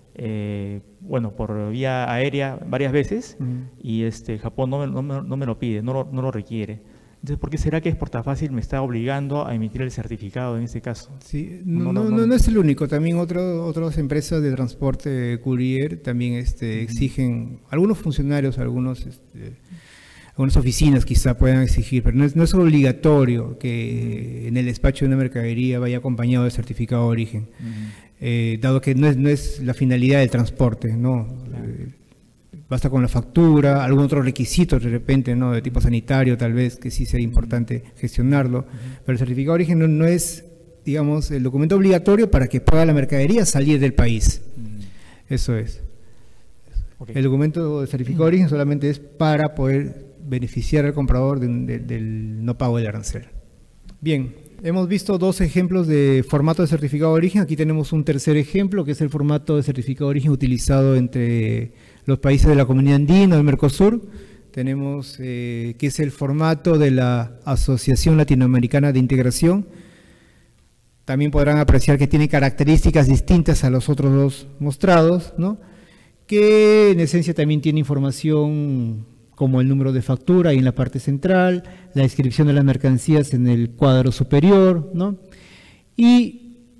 vía aérea varias veces y Japón no me lo pide, no lo requiere. Entonces, ¿por qué será que Exportafácil me está obligando a emitir el certificado en este caso? Sí, no es el único. También otras empresas de transporte courier también exigen, algunos funcionarios, algunas oficinas quizá puedan exigir, pero no es obligatorio que en el despacho de una mercadería vaya acompañado del certificado de origen, dado que no es la finalidad del transporte, ¿no? Claro. Basta con la factura, algún otro requisito de repente, ¿no?, de tipo sanitario tal vez, que sí sea importante gestionarlo, pero el certificado de origen no es, digamos, el documento obligatorio para que pueda la mercadería salir del país. Eso es. Okay. El documento de certificado de origen solamente es para poder beneficiar al comprador del no pago del arancel. Bien, hemos visto 2 ejemplos de formato de certificado de origen. Aquí tenemos un tercer ejemplo, que es el formato de certificado de origen utilizado entre los países de la Comunidad Andina, del Mercosur. Tenemos que es el formato de la Asociación Latinoamericana de Integración. También podrán apreciar que tiene características distintas a los otros 2 mostrados, ¿no?, que en esencia también tiene información como el número de factura ahí en la parte central, la descripción de las mercancías en el cuadro superior, ¿no?, y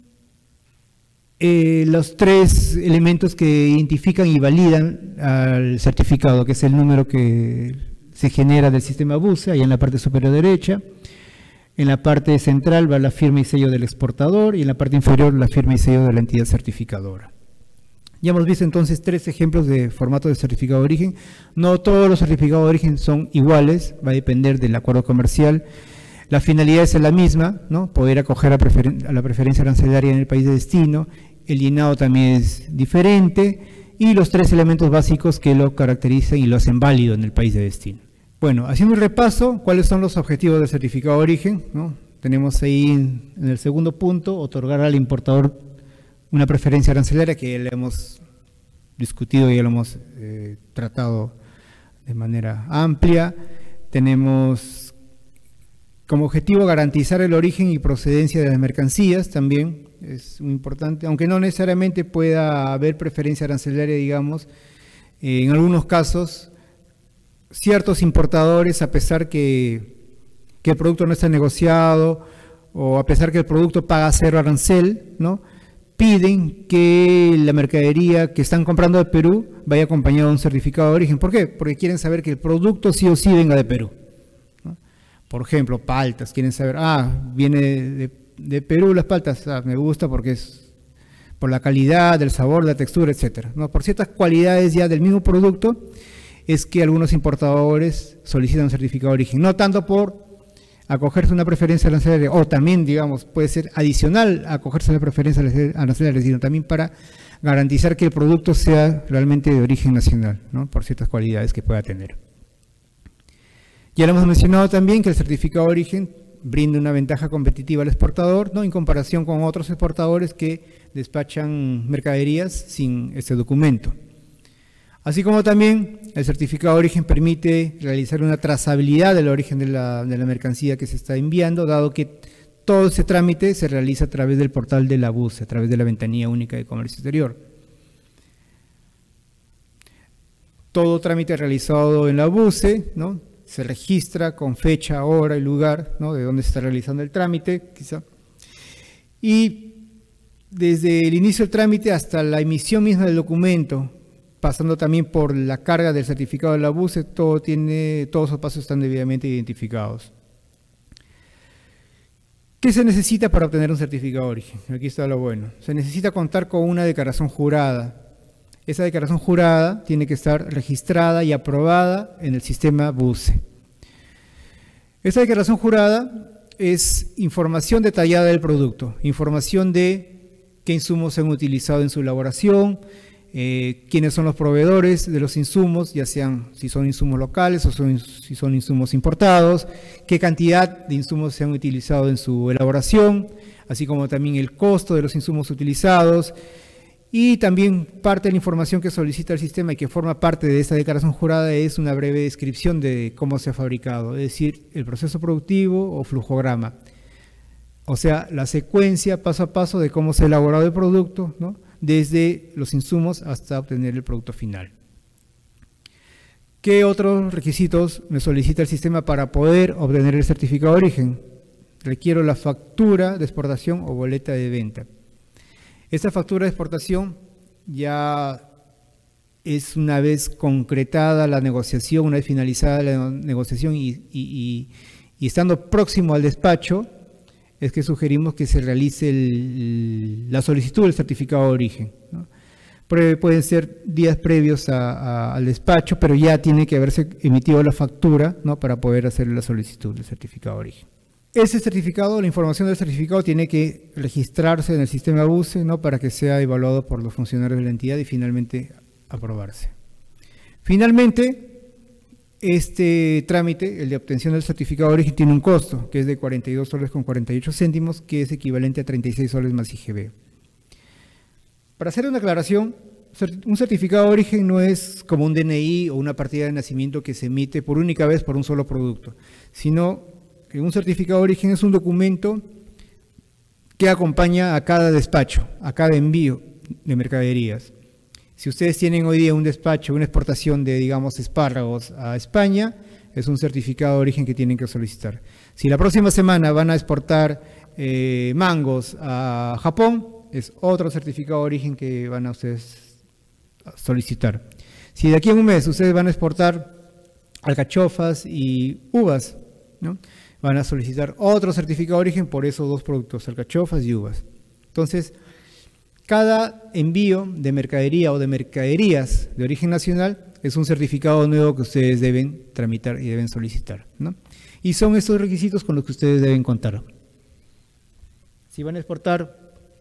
los 3 elementos que identifican y validan al certificado, que es el número que se genera del sistema BUSE, ahí en la parte superior derecha. En la parte central va la firma y sello del exportador y en la parte inferior la firma y sello de la entidad certificadora. Ya hemos visto entonces 3 ejemplos de formato de certificado de origen. No todos los certificados de origen son iguales, va a depender del acuerdo comercial. La finalidad es la misma, ¿no? Poder acoger a la preferencia arancelaria en el país de destino. El llenado también es diferente y los 3 elementos básicos que lo caracterizan y lo hacen válido en el país de destino. Bueno, haciendo un repaso, ¿cuáles son los objetivos del certificado de origen? ¿No? Tenemos ahí en el segundo punto, otorgar al importador una preferencia arancelaria que ya le hemos discutido y ya lo hemos tratado de manera amplia. Tenemos como objetivo garantizar el origen y procedencia de las mercancías, también es muy importante, aunque no necesariamente pueda haber preferencia arancelaria, digamos, en algunos casos, ciertos importadores, a pesar que el producto no está negociado o a pesar que el producto paga 0 arancel, ¿no?, piden que la mercadería que están comprando de Perú vaya acompañado de un certificado de origen. ¿Por qué? Porque quieren saber que el producto sí o sí venga de Perú, ¿no? Por ejemplo, paltas, quieren saber, viene de Perú las paltas, me gusta porque es por la calidad, el sabor, la textura, etcétera, ¿no? Por ciertas cualidades ya del mismo producto es que algunos importadores solicitan un certificado de origen, no tanto por acogerse a una preferencia arancelaria, o también, digamos, puede ser adicional a acogerse a la preferencia arancelaria, sino también para garantizar que el producto sea realmente de origen nacional, ¿no?, por ciertas cualidades que pueda tener. Ya lo hemos mencionado también que el certificado de origen brinda una ventaja competitiva al exportador, ¿no?, en comparación con otros exportadores que despachan mercaderías sin este documento. Así como también el certificado de origen permite realizar una trazabilidad del origen de la mercancía que se está enviando, dado que todo ese trámite se realiza a través del portal de la BUCE, a través de la Ventanilla Única de Comercio Exterior. Todo trámite realizado en la BUCE, ¿no?, se registra con fecha, hora y lugar, ¿no?, de dónde se está realizando el trámite, quizá. Y desde el inicio del trámite hasta la emisión misma del documento, pasando también por la carga del certificado de la BUCE, todos esos pasos están debidamente identificados. ¿Qué se necesita para obtener un certificado de origen? Aquí está lo bueno. Se necesita contar con una declaración jurada. Esa declaración jurada tiene que estar registrada y aprobada en el sistema BUCE. Esa declaración jurada es información detallada del producto, información de qué insumos se han utilizado en su elaboración, quiénes son los proveedores de los insumos, ya sean si son insumos locales o si son insumos importados, qué cantidad de insumos se han utilizado en su elaboración, así como también el costo de los insumos utilizados, y también parte de la información que solicita el sistema y que forma parte de esta declaración jurada es una breve descripción de cómo se ha fabricado, es decir, el proceso productivo o flujograma, o sea, la secuencia paso a paso de cómo se ha elaborado el producto, ¿no?, desde los insumos hasta obtener el producto final. ¿Qué otros requisitos me solicita el sistema para poder obtener el certificado de origen? Requiero la factura de exportación o boleta de venta. Esta factura de exportación ya es una vez concretada la negociación, una vez finalizada la negociación y estando próximo al despacho, es que sugerimos que se realice la solicitud del certificado de origen, ¿no? Pueden ser días previos al despacho, pero ya tiene que haberse emitido la factura, ¿no?, para poder hacer la solicitud del certificado de origen. Ese certificado, la información del certificado tiene que registrarse en el sistema BUCE, ¿no?, para que sea evaluado por los funcionarios de la entidad y finalmente aprobarse. Finalmente, este trámite, el de obtención del certificado de origen, tiene un costo, que es de 42 soles con 48 céntimos, que es equivalente a 36 soles más IGB. Para hacer una aclaración, un certificado de origen no es como un DNI o una partida de nacimiento que se emite por única vez por un solo producto, sino que un certificado de origen es un documento que acompaña a cada despacho, a cada envío de mercaderías. Si ustedes tienen hoy día un despacho, una exportación de, digamos, espárragos a España, es un certificado de origen que tienen que solicitar. Si la próxima semana van a exportar mangos a Japón, es otro certificado de origen que van a ustedes solicitar. Si de aquí a un mes ustedes van a exportar alcachofas y uvas, ¿no?, van a solicitar otro certificado de origen por esos dos productos, alcachofas y uvas. Entonces, Cada envío de mercadería o de mercaderías de origen nacional es un certificado nuevo que ustedes deben tramitar y deben solicitar, ¿no? Y son estos requisitos con los que ustedes deben contar. Si van a exportar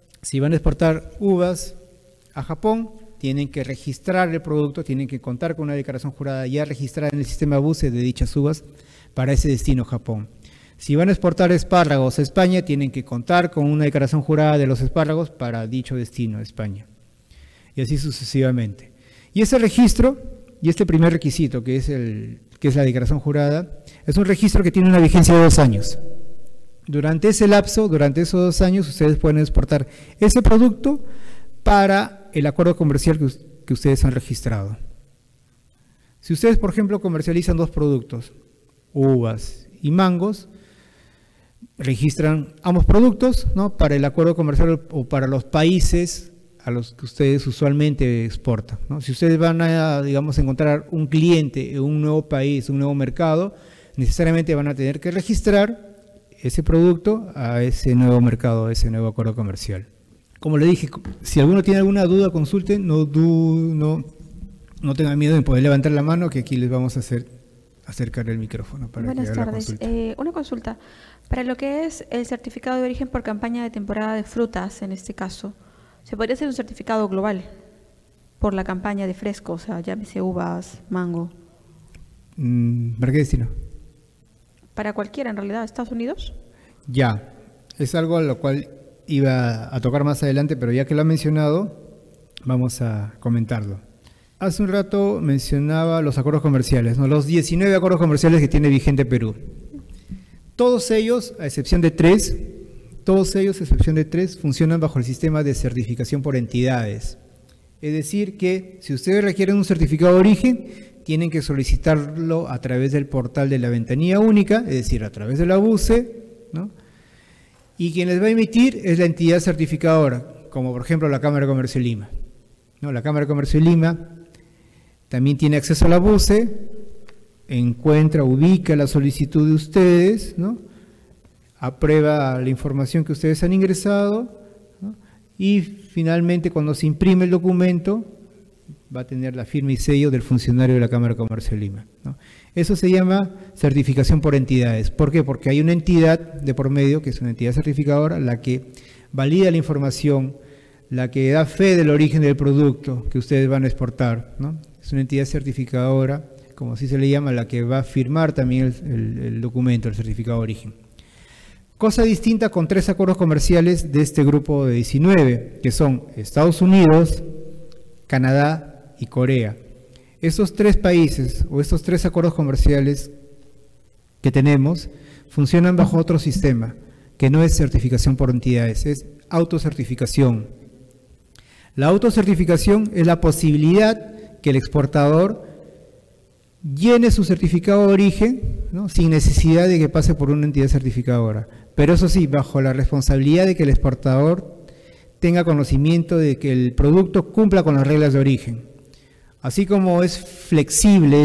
uvas a Japón, tienen que registrar el producto, tienen que contar con una declaración jurada ya registrada en el sistema BUSE de dichas uvas para ese destino Japón. Si van a exportar espárragos a España, tienen que contar con una declaración jurada de los espárragos para dicho destino a España. Y así sucesivamente. Y ese registro, y este primer requisito, que es la declaración jurada, es un registro que tiene una vigencia de 2 años. Durante ese lapso, durante esos 2 años, ustedes pueden exportar ese producto para el acuerdo comercial que ustedes han registrado. Si ustedes, por ejemplo, comercializan 2 productos, uvas y mangos, registran ambos productos, ¿no?, para el acuerdo comercial o para los países a los que ustedes usualmente exportan, ¿no? Si ustedes van a, digamos, encontrar un cliente en un nuevo país, un nuevo mercado, necesariamente van a tener que registrar ese producto a ese nuevo mercado, a ese nuevo acuerdo comercial. Como le dije, si alguno tiene alguna duda, consulten, no tengan miedo en poder levantar la mano, que aquí les vamos a acercar el micrófono para Buenas que haga tardes. la consulta. Una consulta. Para lo que es el certificado de origen por campaña de temporada de frutas, en este caso, ¿se podría hacer un certificado global por la campaña de fresco? O sea, llámese uvas, mango. ¿Para qué destino? Para cualquiera, en realidad, ¿Estados Unidos? Ya, es algo a lo cual iba a tocar más adelante, pero ya que lo ha mencionado, vamos a comentarlo. Hace un rato mencionaba los acuerdos comerciales, ¿no? Los 19 acuerdos comerciales que tiene vigente Perú. Todos ellos, a excepción de 3, funcionan bajo el sistema de certificación por entidades. Es decir, que si ustedes requieren un certificado de origen, tienen que solicitarlo a través del portal de la ventanilla única, es decir, a través de la BUSE, ¿no? Y quien les va a emitir es la entidad certificadora, como por ejemplo la Cámara de Comercio de Lima, ¿no? La Cámara de Comercio de Lima también tiene acceso a la BUSE, ubica la solicitud de ustedes, ¿no?, aprueba la información que ustedes han ingresado, ¿no?, y finalmente cuando se imprime el documento va a tener la firma y sello del funcionario de la Cámara de Comercio de Lima, ¿no? Eso se llama certificación por entidades. ¿Por qué? Porque hay una entidad de por medio, que es una entidad certificadora, la que valida la información, la que da fe del origen del producto que ustedes van a exportar, ¿no? Es una entidad certificadora, como así se le llama, la que va a firmar también el documento, el certificado de origen. Cosa distinta con 3 acuerdos comerciales de este grupo de 19, que son Estados Unidos, Canadá y Corea. Estos 3 países o estos 3 acuerdos comerciales que tenemos funcionan bajo otro sistema, que no es certificación por entidades, es autocertificación. La autocertificación es la posibilidad que el exportador llene su certificado de origen, ¿no?, sin necesidad de que pase por una entidad certificadora. Pero eso sí, bajo la responsabilidad de que el exportador tenga conocimiento de que el producto cumpla con las reglas de origen. Así como es flexible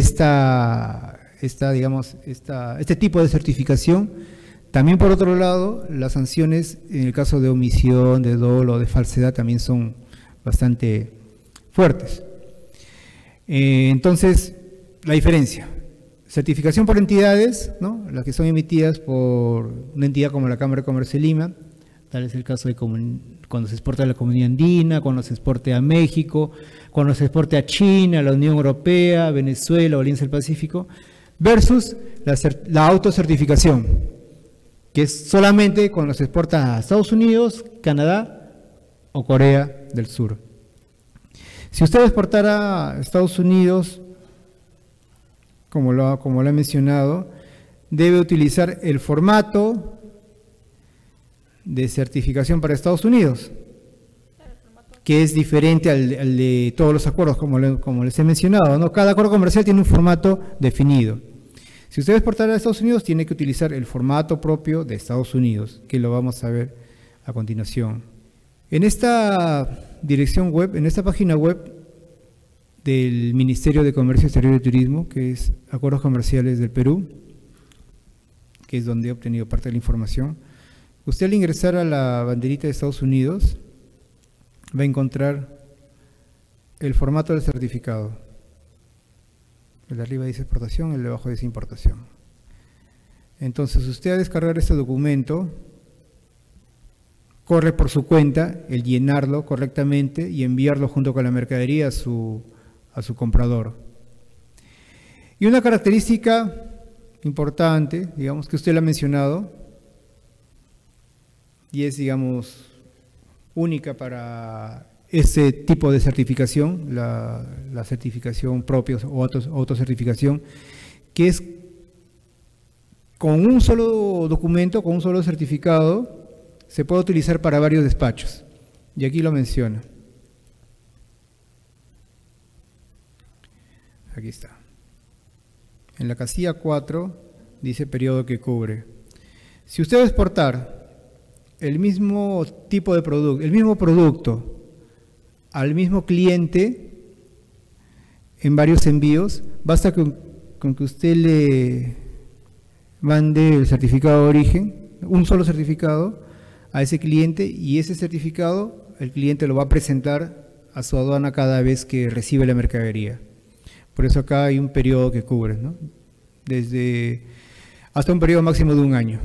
este tipo de certificación, también por otro lado, las sanciones en el caso de omisión, de dolo, de falsedad también son bastante fuertes. Entonces, la diferencia, certificación por entidades, ¿no?, las que son emitidas por una entidad como la Cámara de Comercio de Lima, tal es el caso de cuando se exporta a la Comunidad Andina, cuando se exporte a México, cuando se exporte a China, a la Unión Europea, a Venezuela o Alianza del Pacífico, versus la autocertificación, que es solamente cuando se exporta a Estados Unidos, Canadá o Corea del Sur. Si usted exportara a Estados Unidos, como lo he mencionado, debe utilizar el formato de certificación para Estados Unidos, que es diferente al de todos los acuerdos, como les he mencionado, ¿no? Cada acuerdo comercial tiene un formato definido. Si usted exportara a Estados Unidos, tiene que utilizar el formato propio de Estados Unidos, que lo vamos a ver a continuación. En esta dirección web, en esta página web del Ministerio de Comercio Exterior y Turismo, que es Acuerdos Comerciales del Perú, que es donde he obtenido parte de la información, usted al ingresar a la banderita de Estados Unidos, va a encontrar el formato del certificado. El de arriba dice exportación, el de abajo dice importación. Entonces, usted a descargar este documento, corre por su cuenta el llenarlo correctamente y enviarlo junto con la mercadería a su comprador. Y una característica importante, digamos, que usted lo ha mencionado, y es, digamos, única para ese tipo de certificación, la certificación propia o autocertificación, que es con un solo documento, con un solo certificado, se puede utilizar para varios despachos. Y aquí lo menciona. Aquí está. En la casilla 4 dice periodo que cubre. Si usted va a exportar el mismo tipo de producto, el mismo producto al mismo cliente en varios envíos, basta con que usted le mande el certificado de origen, un solo certificado a ese cliente, y ese certificado el cliente lo va a presentar a su aduana cada vez que recibe la mercadería. Por eso acá hay un periodo que cubre, ¿no? Desde hasta un periodo máximo de un año.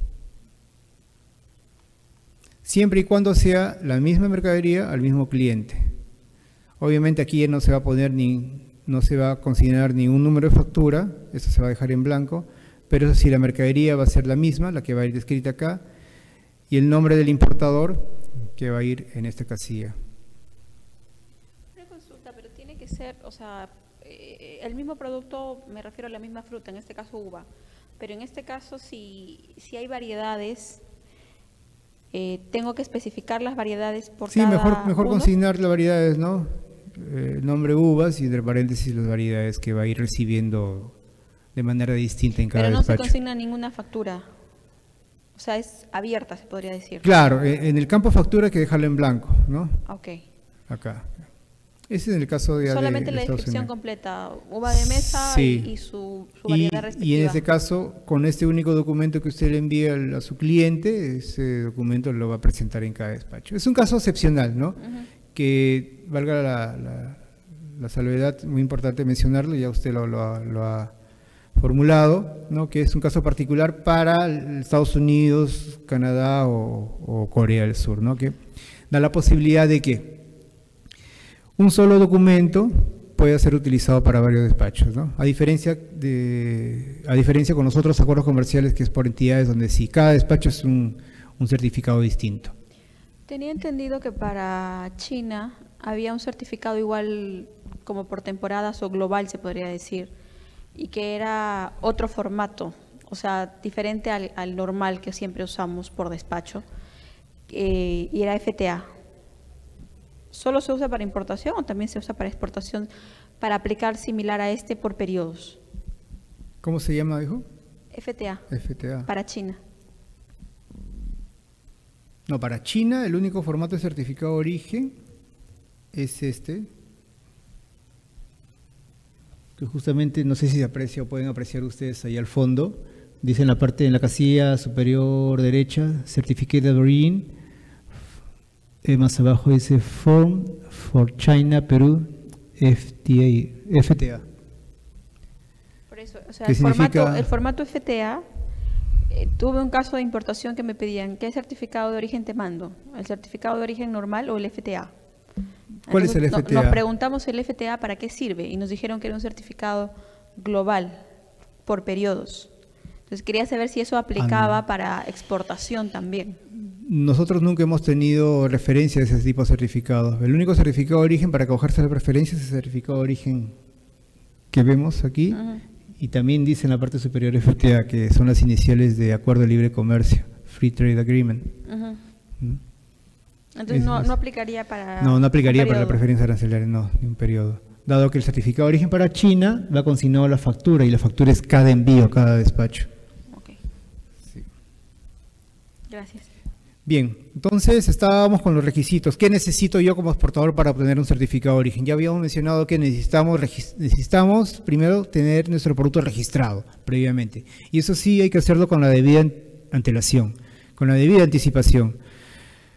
Siempre y cuando sea la misma mercadería al mismo cliente. Obviamente aquí no se va a poner no se va a consignar ningún número de factura, eso se va a dejar en blanco, pero eso sí, la mercadería va a ser la misma, la que va a ir descrita acá, y el nombre del importador que va a ir en esta casilla. Una consulta, pero tiene que ser, o sea, el mismo producto, me refiero a la misma fruta, en este caso uva, pero en este caso si hay variedades, tengo que especificar las variedades por sí, cada mejor uno. consignar las variedades, ¿no? El nombre uvas y entre paréntesis las variedades que va a ir recibiendo de manera distinta en cada Pero no despacho. se consigna ninguna factura, o sea, es abierta, se podría decir. Claro, en el campo factura hay que dejarlo en blanco, ¿no? Ok. Acá. Ese es el caso de Solamente de la Estados descripción Unidos. completa, uva de mesa Sí. y su variedad respectiva. Y en este caso, con este único documento que usted le envía a su cliente, ese documento lo va a presentar en cada despacho. Es un caso excepcional, ¿no? Que valga la salvedad, muy importante mencionarlo, ya usted lo ha formulado, ¿no? Que es un caso particular para Estados Unidos, Canadá o Corea del Sur, ¿no? Que da la posibilidad de que un solo documento puede ser utilizado para varios despachos, ¿no? A diferencia con los otros acuerdos comerciales que es por entidades donde sí, cada despacho es un certificado distinto. Tenía entendido que para China había un certificado igual como por temporadas o global, se podría decir, y que era otro formato, o sea, diferente al normal que siempre usamos por despacho, y era FTA. ¿Solo se usa para importación o también se usa para exportación para aplicar similar a este por periodos? ¿Cómo se llama, dijo? FTA. FTA. Para China. No, para China el único formato de certificado de origen es este, que justamente, no sé si se aprecia o pueden apreciar ustedes ahí al fondo, dice en la casilla superior derecha, Certificate of Origin, más abajo dice Form for China, Perú, FTA. Por eso, o sea, ¿Qué significa? el formato FTA, tuve un caso de importación que me pedían, ¿qué certificado de origen te mando? ¿El certificado de origen normal o el FTA? ¿Cuál es el Entonces, FTA? Nos preguntamos el FTA para qué sirve y nos dijeron que era un certificado global por periodos. Entonces quería saber si eso aplicaba para exportación también. Nosotros nunca hemos tenido referencia de ese tipo de certificados. El único certificado de origen para cogerse la preferencia es el certificado de origen que vemos aquí, y también dice en la parte superior FTA, que son las iniciales de Acuerdo de Libre Comercio, Free Trade Agreement. Entonces no aplicaría para... No aplicaría para la periodo. preferencia arancelaria, no, ni un periodo. Dado que el certificado de origen para China va consignado a la factura, y la factura es cada envío, cada despacho. Ok. Sí. Gracias. Bien, entonces estábamos con los requisitos. ¿Qué necesito yo como exportador para obtener un certificado de origen? Ya habíamos mencionado que necesitamos primero tener nuestro producto registrado previamente. Y eso sí hay que hacerlo con la debida antelación, con la debida anticipación.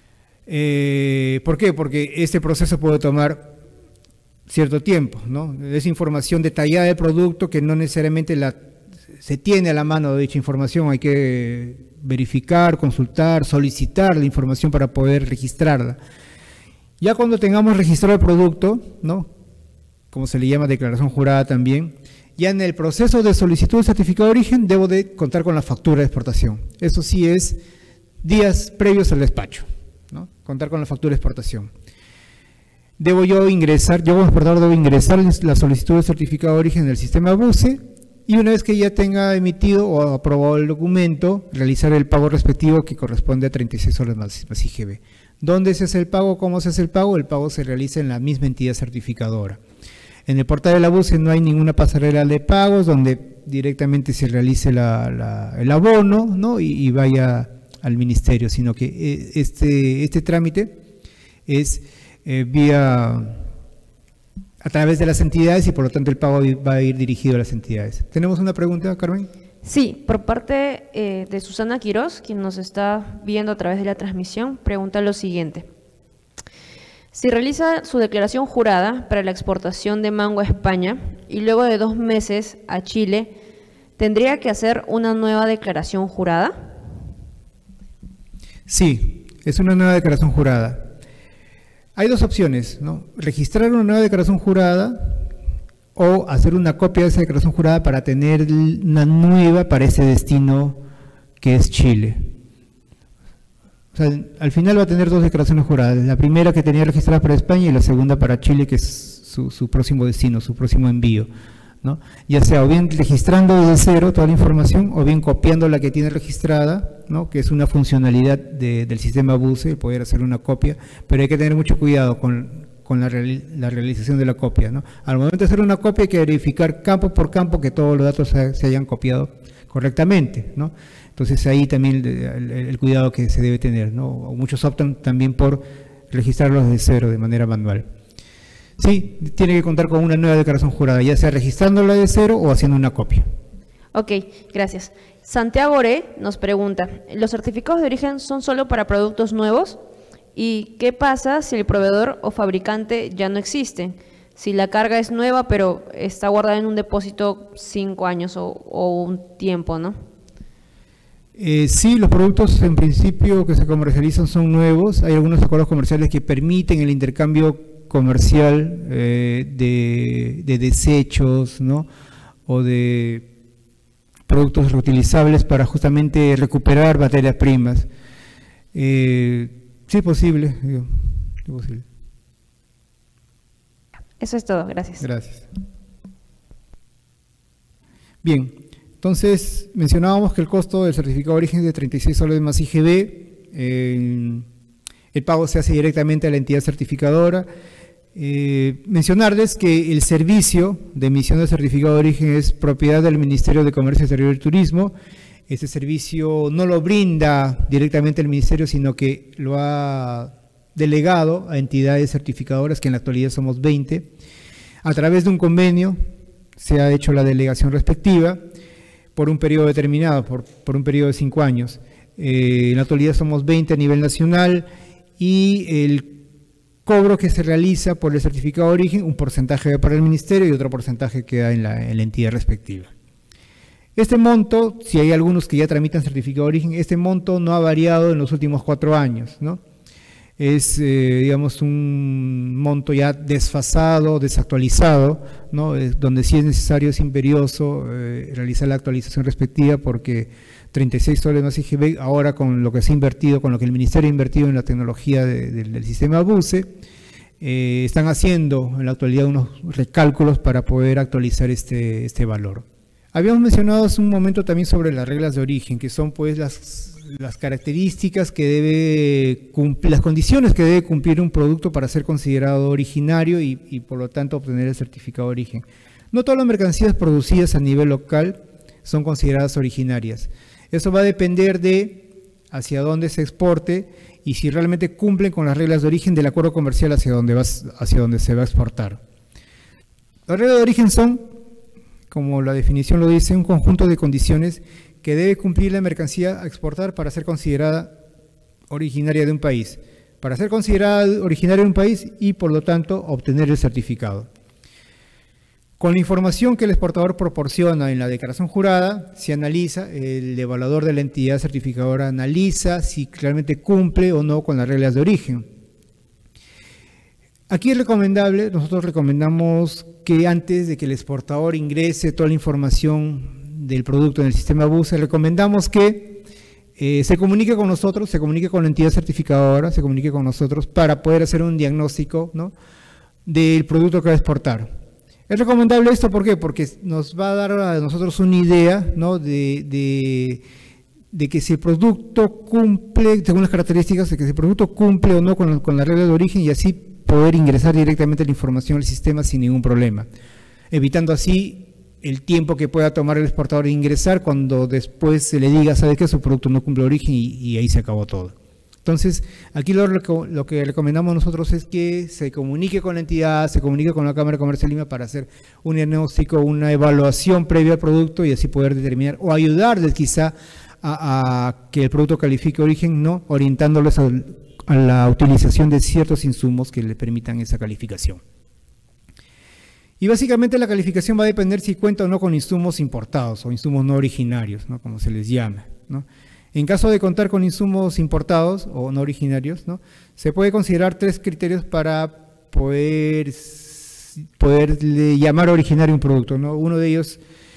¿Por qué? Porque este proceso puede tomar cierto tiempo, ¿no? Es información detallada del producto que no necesariamente se tiene a la mano de dicha información, hay que verificar, consultar, solicitar la información para poder registrarla. Ya cuando tengamos registrado el producto, ¿no? Como se le llama declaración jurada también, ya en el proceso de solicitud de certificado de origen debo de contar con la factura de exportación. Eso sí es días previos al despacho, ¿no? Contar con la factura de exportación. Debo yo ingresar, yo como exportador debo ingresar la solicitud de certificado de origen en el sistema BUCE, y una vez que ya tenga emitido o aprobado el documento, realizar el pago respectivo que corresponde a 36 soles más IGB. ¿Dónde se hace el pago? ¿Cómo se hace el pago? El pago se realiza en la misma entidad certificadora. En el portal de la BUCE no hay ninguna pasarela de pagos donde directamente se realice el abono, ¿no? y vaya al ministerio, sino que este trámite es a través de las entidades y por lo tanto el pago va a ir dirigido a las entidades. ¿Tenemos una pregunta, Carmen? Sí, por parte de Susana Quiroz, quien nos está viendo a través de la transmisión, pregunta lo siguiente. Si realiza su declaración jurada para la exportación de mango a España y luego de 2 meses a Chile, ¿tendría que hacer una nueva declaración jurada? Sí, es una nueva declaración jurada. Hay 2 opciones, ¿no? Registrar una nueva declaración jurada o hacer una copia de esa declaración jurada para tener una nueva para ese destino que es Chile. O sea, al final va a tener 2 declaraciones juradas, la primera que tenía registrada para España y la segunda para Chile, que es su próximo destino, su próximo envío, ¿no? Ya sea o bien registrando desde cero toda la información o bien copiando la que tiene registrada, ¿no? Que es una funcionalidad del sistema BUCE, poder hacer una copia, pero hay que tener mucho cuidado con la realización de la copia, ¿no? Al momento de hacer una copia hay que verificar campo por campo que todos los datos se hayan copiado correctamente, ¿no? Entonces ahí también el cuidado que se debe tener, ¿no? Muchos optan también por registrarlos desde cero de manera manual. Sí, tiene que contar con una nueva declaración jurada, ya sea registrándola de cero o haciendo una copia. Ok, gracias. Santiago Oré nos pregunta, ¿los certificados de origen son solo para productos nuevos? ¿Y qué pasa si el proveedor o fabricante ya no existe? Si la carga es nueva pero está guardada en un depósito 5 años o un tiempo, ¿no? Sí, los productos en principio que se comercializan son nuevos. Hay algunos acuerdos comerciales que permiten el intercambio comercial de desechos, ¿no? O de productos reutilizables para justamente recuperar materias primas. Sí es posible, digo, es posible. Eso es todo, gracias. Gracias. Bien, entonces mencionábamos que el costo del certificado de origen es de 36 soles más IGB, el pago se hace directamente a la entidad certificadora. Mencionarles que el servicio de emisión del certificado de origen es propiedad del Ministerio de Comercio Exterior y Turismo. Este servicio no lo brinda directamente el Ministerio, sino que lo ha delegado a entidades certificadoras, que en la actualidad somos 20. A través de un convenio se ha hecho la delegación respectiva por un periodo determinado, por un periodo de 5 años. En la actualidad somos 20 a nivel nacional y el cobro que se realiza por el certificado de origen, un porcentaje para el Ministerio y otro porcentaje queda en la entidad respectiva. Este monto, si hay algunos que ya tramitan certificado de origen, este monto no ha variado en los últimos 4 años, ¿no? Es, digamos, un monto ya desfasado, desactualizado, ¿no? Donde sí es necesario, es imperioso realizar la actualización respectiva, porque 36 soles más IGB, ahora con lo que se ha invertido, con lo que el Ministerio ha invertido en la tecnología del sistema BUCE, están haciendo en la actualidad unos recálculos para poder actualizar este valor. Habíamos mencionado hace un momento también sobre las reglas de origen, que son pues las características que debe cumplir, las condiciones que debe cumplir un producto para ser considerado originario y por lo tanto obtener el certificado de origen. No todas las mercancías producidas a nivel local son consideradas originarias. Eso va a depender de hacia dónde se exporte y si realmente cumplen con las reglas de origen del acuerdo comercial hacia donde se va a exportar. Las reglas de origen son, como la definición lo dice, un conjunto de condiciones que debe cumplir la mercancía a exportar para ser considerada originaria de un país. para ser considerada originaria de un país y por lo tanto obtener el certificado. Con la información que el exportador proporciona en la declaración jurada, se analiza, el evaluador de la entidad certificadora analiza si realmente cumple o no con las reglas de origen. Aquí es recomendable, nosotros recomendamos que antes de que el exportador ingrese toda la información del producto en el sistema BUSE, recomendamos que se comunique con nosotros, se comunique con la entidad certificadora, se comunique con nosotros para poder hacer un diagnóstico, ¿no?, del producto que va a exportar. Es recomendable esto, ¿por qué? Porque nos va a dar a nosotros una idea, ¿no?, de que si el producto cumple, según las características, de que si el producto cumple o no con la regla de origen, y así poder ingresar directamente la información al sistema sin ningún problema, evitando así el tiempo que pueda tomar el exportador de ingresar cuando después se le diga, ¿sabe qué? Su producto no cumple origen y ahí se acabó todo. Entonces, aquí lo que recomendamos nosotros es que se comunique con la entidad, se comunique con la Cámara de Comercio de Lima para hacer un diagnóstico, una evaluación previa al producto y así poder determinar o ayudarles quizá a que el producto califique origen, ¿no?, orientándoles a la utilización de ciertos insumos que le permitan esa calificación. Y básicamente la calificación va a depender si cuenta o no con insumos importados o insumos no originarios, ¿no?, como se les llama, ¿no? En caso de contar con insumos importados o no originarios, ¿no?, se puede considerar 3 criterios para poderle llamar originario un producto, ¿no? Uno de ellos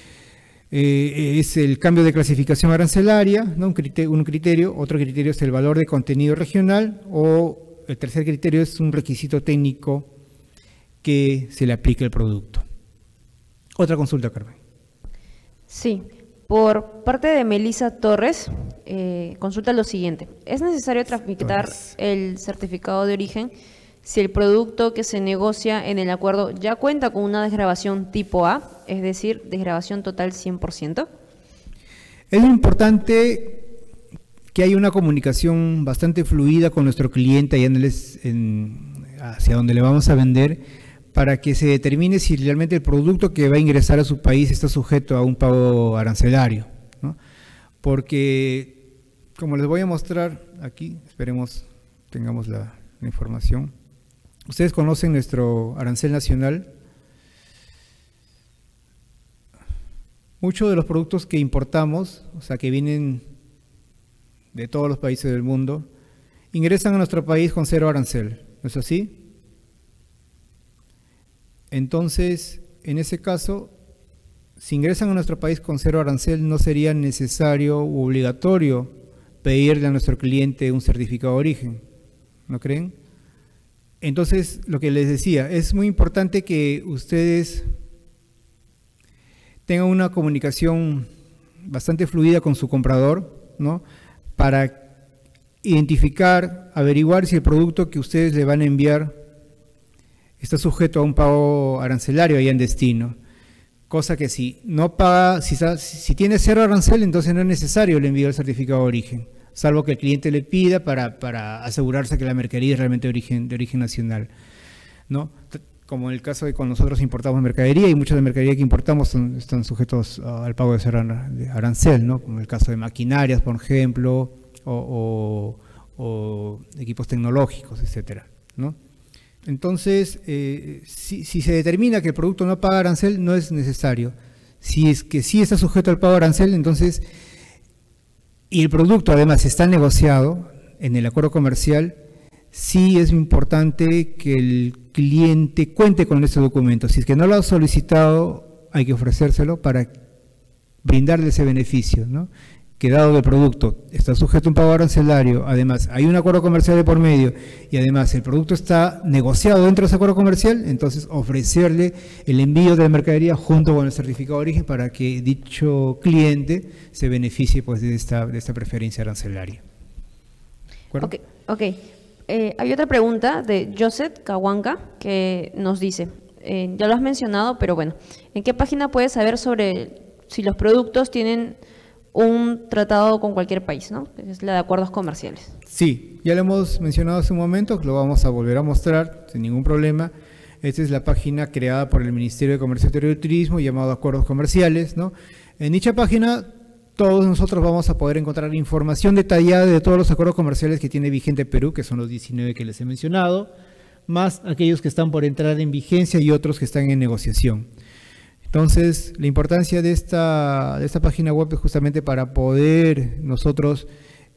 es el cambio de clasificación arancelaria, ¿no?, un criterio, otro criterio es el valor de contenido regional, o el tercer criterio es un requisito técnico que se le aplique al producto. Otra consulta, Carmen. Sí, por parte de Melissa Torres, consulta lo siguiente. ¿Es necesario tramitar el certificado de origen si el producto que se negocia en el acuerdo ya cuenta con una desgravación tipo A, es decir, desgravación total 100%? Es importante que haya una comunicación bastante fluida con nuestro cliente hacia donde le vamos a vender, para que se determine si realmente el producto que va a ingresar a su país está sujeto a un pago arancelario, ¿no? Porque, como les voy a mostrar aquí, esperemos tengamos la información. Ustedes conocen nuestro arancel nacional. Muchos de los productos que importamos, o sea, que vienen de todos los países del mundo, ingresan a nuestro país con 0 arancel, ¿no es así? Entonces, en ese caso, si ingresan a nuestro país con 0 arancel, no sería necesario u obligatorio pedirle a nuestro cliente un certificado de origen, ¿no creen? Entonces, lo que les decía, es muy importante que ustedes tengan una comunicación bastante fluida con su comprador, ¿no?, para identificar, averiguar si el producto que ustedes le van a enviar está sujeto a un pago arancelario allá en destino, cosa que si no paga, si tiene 0 arancel, entonces no es necesario el envío del certificado de origen, salvo que el cliente le pida para asegurarse que la mercadería es realmente de origen nacional, ¿no? Como en el caso de cuando nosotros importamos mercadería, y mucha de la mercadería que importamos están sujetos al pago de arancel, ¿no?, como el caso de maquinarias, por ejemplo, o equipos tecnológicos, etcétera, ¿no? Entonces, si se determina que el producto no paga arancel, no es necesario. Si es que sí está sujeto al pago de arancel, entonces, y el producto además está negociado en el acuerdo comercial, sí es importante que el cliente cuente con este documento. Si es que no lo ha solicitado, hay que ofrecérselo para brindarle ese beneficio, ¿no?, que dado que el producto está sujeto a un pago arancelario, además hay un acuerdo comercial de por medio y además el producto está negociado dentro de ese acuerdo comercial, entonces ofrecerle el envío de la mercadería junto con el certificado de origen para que dicho cliente se beneficie, pues, de esta preferencia arancelaria. ¿De acuerdo? Ok. Hay otra pregunta de Joseph Cahuanca que nos dice, ya lo has mencionado, pero bueno, ¿en qué página puedes saber sobre si los productos tienen un tratado con cualquier país, ¿no? Es la de acuerdos comerciales? Sí, ya lo hemos mencionado hace un momento, lo vamos a volver a mostrar sin ningún problema. Esta es la página creada por el Ministerio de Comercio Exterior y Turismo llamado Acuerdos Comerciales, ¿no? En dicha página todos nosotros vamos a poder encontrar información detallada de todos los acuerdos comerciales que tiene vigente Perú, que son los 19 que les he mencionado, más aquellos que están por entrar en vigencia y otros que están en negociación. Entonces, la importancia de esta página web es justamente para poder nosotros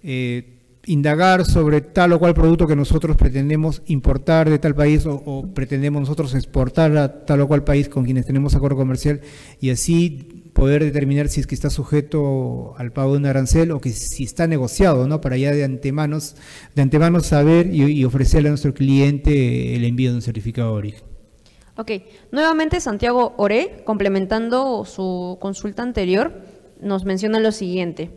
indagar sobre tal o cual producto que nosotros pretendemos importar de tal país o pretendemos nosotros exportar a tal o cual país con quienes tenemos acuerdo comercial, y así poder determinar si es que está sujeto al pago de un arancel o que si está negociado, ¿no? Para ya de antemano saber y ofrecerle a nuestro cliente el envío de un certificado de origen. Ok, nuevamente Santiago Oré, complementando su consulta anterior, nos menciona lo siguiente.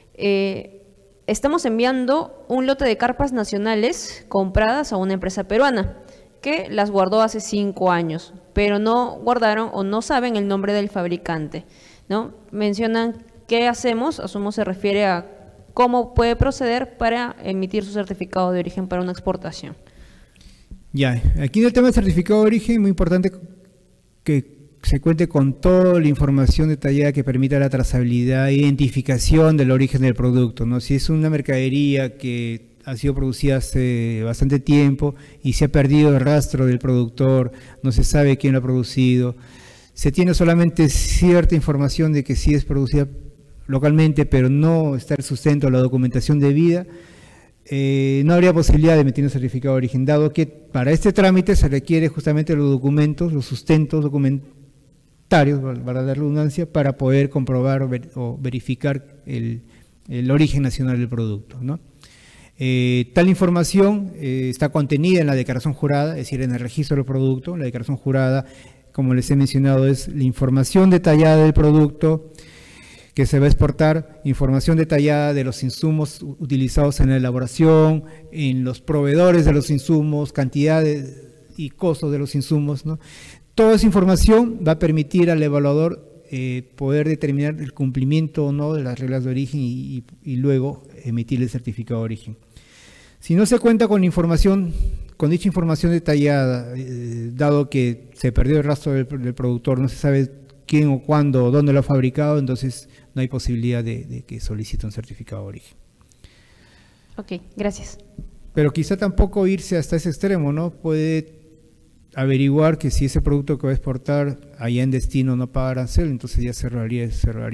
Estamos enviando un lote de carpas nacionales compradas a una empresa peruana que las guardó hace 5 años, pero no guardaron o no saben el nombre del fabricante, ¿no? Mencionan qué hacemos, asumo se refiere a cómo puede proceder para emitir su certificado de origen para una exportación. Ya, aquí en el tema del certificado de origen, muy importante que se cuente con toda la información detallada que permita la trazabilidad e identificación del origen del producto, ¿no? Si es una mercadería que ha sido producida hace bastante tiempo y se ha perdido el rastro del productor, no se sabe quién lo ha producido, se tiene solamente cierta información de que sí es producida localmente, pero no está el sustento, la documentación debida, no habría posibilidad de emitir un certificado de origen, dado que para este trámite se requiere justamente los documentos, los sustentos documentarios, para dar redundancia, para poder comprobar o verificar el origen nacional del producto, ¿no? Tal información está contenida en la declaración jurada, es decir, en el registro del producto. La declaración jurada, como les he mencionado, es la información detallada del producto que se va a exportar, información detallada de los insumos utilizados en la elaboración, en los proveedores de los insumos, cantidades y costos de los insumos, ¿no? Toda esa información va a permitir al evaluador poder determinar el cumplimiento o no de las reglas de origen y luego emitir el certificado de origen. Si no se cuenta con dicha información detallada, dado que se perdió el rastro del productor, no se sabe quién o cuándo o dónde lo ha fabricado, entonces no hay posibilidad de que solicite un certificado de origen. Ok, gracias. Pero quizá tampoco irse hasta ese extremo, ¿no? Puede averiguar que si ese producto que va a exportar allá en destino no paga arancel, entonces ya cerraría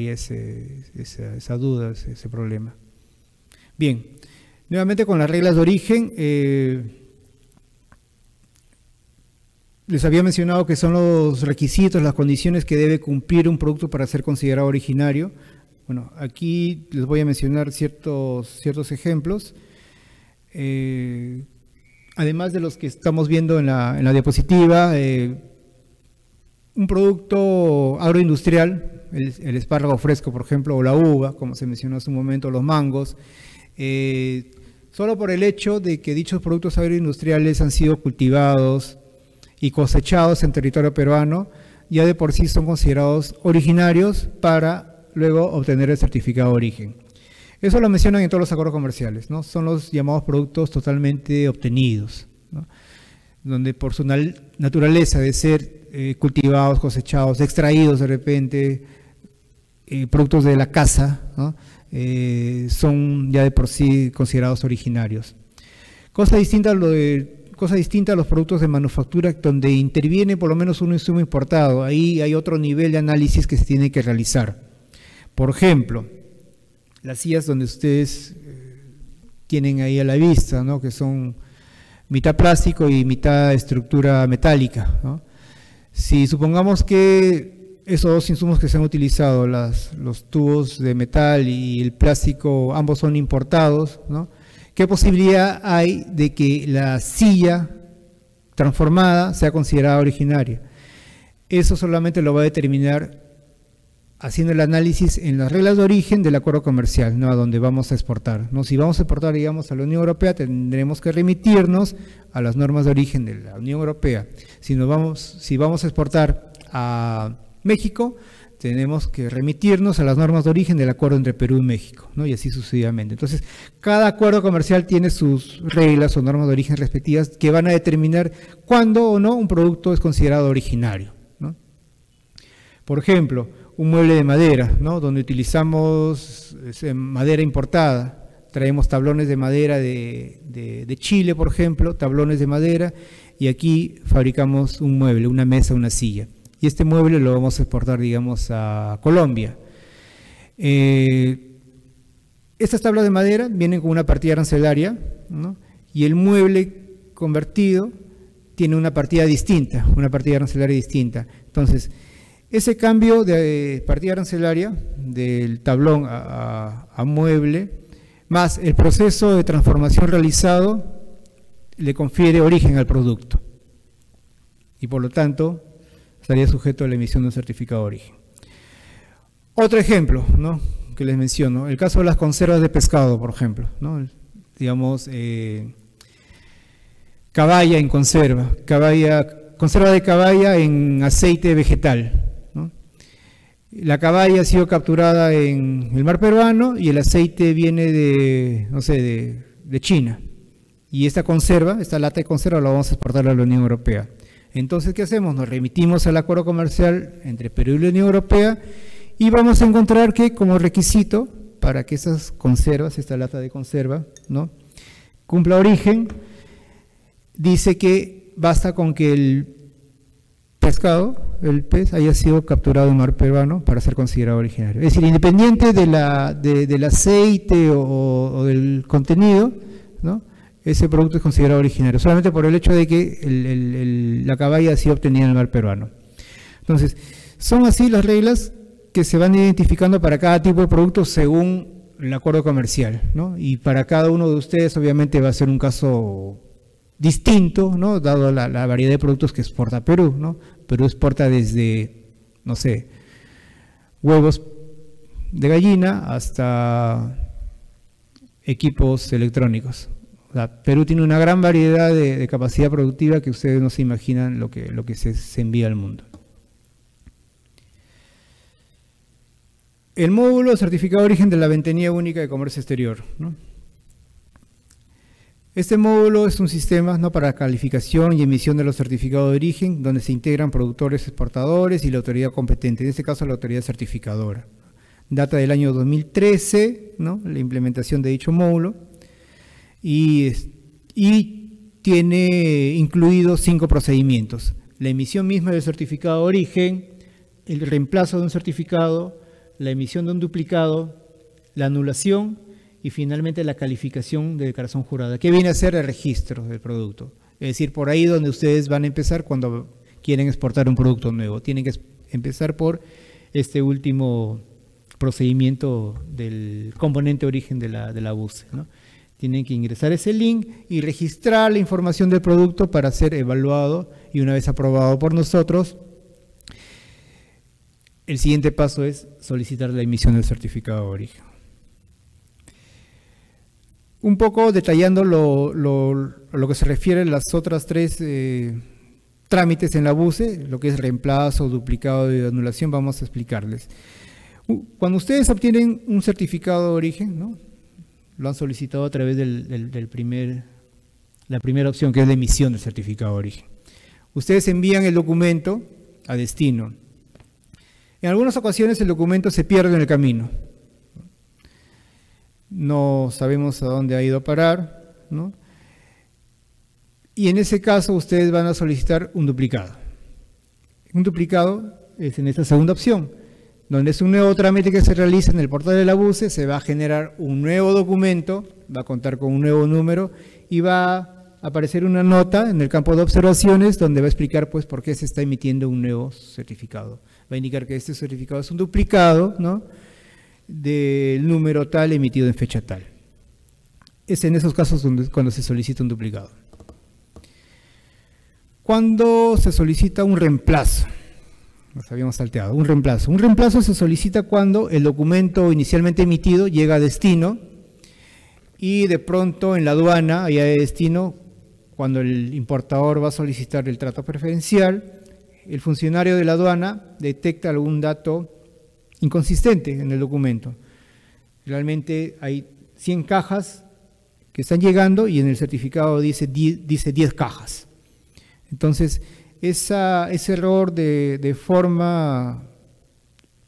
esa duda, ese problema. Bien, nuevamente con las reglas de origen, les había mencionado que son los requisitos, las condiciones que debe cumplir un producto para ser considerado originario. Bueno, aquí les voy a mencionar ciertos ejemplos. Además de los que estamos viendo en la diapositiva, un producto agroindustrial, el espárrago fresco, por ejemplo, o la uva, como se mencionó hace un momento, los mangos, solo por el hecho de que dichos productos agroindustriales han sido cultivados y cosechados en territorio peruano, ya de por sí son considerados originarios para luego obtener el certificado de origen. Eso lo mencionan en todos los acuerdos comerciales, ¿no? Son los llamados productos totalmente obtenidos, ¿no? Donde por su naturaleza de ser cultivados, cosechados, extraídos de repente, productos de la caza, ¿no? Son ya de por sí considerados originarios. Cosa distinta a los productos de manufactura donde interviene por lo menos un insumo importado. Ahí hay otro nivel de análisis que se tiene que realizar. Por ejemplo, las sillas donde ustedes tienen ahí a la vista, ¿no? Que son mitad plástico y mitad estructura metálica, ¿no? Si supongamos que esos dos insumos que se han utilizado, los tubos de metal y el plástico, ambos son importados, ¿no? ¿Qué posibilidad hay de que la silla transformada sea considerada originaria? Eso solamente lo va a determinar haciendo el análisis en las reglas de origen del acuerdo comercial, ¿no? A donde vamos a exportar, ¿no? Si vamos a exportar, digamos, a la Unión Europea, tendremos que remitirnos a las normas de origen de la Unión Europea. Si vamos a exportar a México, tenemos que remitirnos a las normas de origen del acuerdo entre Perú y México, ¿no? Y así sucesivamente. Entonces, cada acuerdo comercial tiene sus reglas o normas de origen respectivas que van a determinar cuándo o no un producto es considerado originario, ¿no? Por ejemplo, un mueble de madera, ¿no? Donde utilizamos madera importada. Traemos tablones de madera de Chile, por ejemplo, tablones de madera, y aquí fabricamos un mueble, una mesa, una silla. Y este mueble lo vamos a exportar, digamos, a Colombia. Estas tablas de madera vienen con una partida arancelaria, ¿no? Y el mueble convertido tiene una partida distinta, una partida arancelaria distinta. Entonces, ese cambio de partida arancelaria del tablón a mueble, más el proceso de transformación realizado, le confiere origen al producto. Y por lo tanto, estaría sujeto a la emisión de un certificado de origen. Otro ejemplo, ¿no?, que les menciono, el caso de las conservas de pescado, por ejemplo, ¿no? Digamos, caballa en conserva, conserva de caballa en aceite vegetal, ¿no? La caballa ha sido capturada en el mar peruano y el aceite viene de, no sé, de China. Y esta conserva, esta lata de conserva, la vamos a exportar a la Unión Europea. Entonces, ¿qué hacemos? Nos remitimos al acuerdo comercial entre Perú y la Unión Europea y vamos a encontrar que como requisito para que esas conservas, esta lata de conserva, ¿no?, cumpla origen, dice que basta con que el pescado, el pez, haya sido capturado en mar peruano para ser considerado originario. Es decir, independiente del aceite o del contenido, ¿no?, ese producto es considerado originario, solamente por el hecho de que la caballa ha sido obtenida en el mar peruano. Entonces, son así las reglas que se van identificando para cada tipo de producto según el acuerdo comercial, ¿no? Y para cada uno de ustedes obviamente va a ser un caso distinto, ¿no?, dado la variedad de productos que exporta Perú, ¿no? Perú exporta desde, no sé, huevos de gallina hasta equipos electrónicos. O sea, Perú tiene una gran variedad de capacidad productiva que ustedes no se imaginan lo que se envía al mundo. El módulo certificado de origen de la Ventanilla Única de Comercio Exterior, ¿no? Este módulo es un sistema, ¿no?, para calificación y emisión de los certificados de origen, donde se integran productores, exportadores y la autoridad competente, en este caso la autoridad certificadora. Data del año 2013, ¿no?, la implementación de dicho módulo, y tiene incluidos 5 procedimientos: la emisión misma del certificado de origen, el reemplazo de un certificado, la emisión de un duplicado, la anulación y finalmente la calificación de declaración jurada, que viene a ser el registro del producto. Es decir, por ahí donde ustedes van a empezar cuando quieren exportar un producto nuevo. Tienen que empezar por este último procedimiento del componente origen de la BUCE, ¿no? Tienen que ingresar ese link y registrar la información del producto para ser evaluado, y una vez aprobado por nosotros, el siguiente paso es solicitar la emisión del certificado de origen. Un poco detallando lo que se refiere a las otras 3 trámites en la BUCE, lo que es reemplazo, duplicado y anulación, vamos a explicarles. Cuando ustedes obtienen un certificado de origen, ¿no?, lo han solicitado a través de la primera opción, que es la emisión del certificado de origen. Ustedes envían el documento a destino. En algunas ocasiones el documento se pierde en el camino. No sabemos a dónde ha ido a parar, ¿no? Y en ese caso ustedes van a solicitar un duplicado. Un duplicado es en esta segunda opción, donde es un nuevo trámite que se realiza en el portal de la BUCE, se va a generar un nuevo documento, va a contar con un nuevo número y va a aparecer una nota en el campo de observaciones donde va a explicar, pues, por qué se está emitiendo un nuevo certificado. Va a indicar que este certificado es un duplicado, ¿no?, del número tal emitido en fecha tal. Es en esos casos cuando se solicita un duplicado. Cuando se solicita un reemplazo, nos habíamos salteado, un reemplazo. Un reemplazo se solicita cuando el documento inicialmente emitido llega a destino y de pronto en la aduana, allá de destino, cuando el importador va a solicitar el trato preferencial, el funcionario de la aduana detecta algún dato inconsistente en el documento. Realmente hay 100 cajas que están llegando y en el certificado dice 10 cajas. Entonces, ese error de forma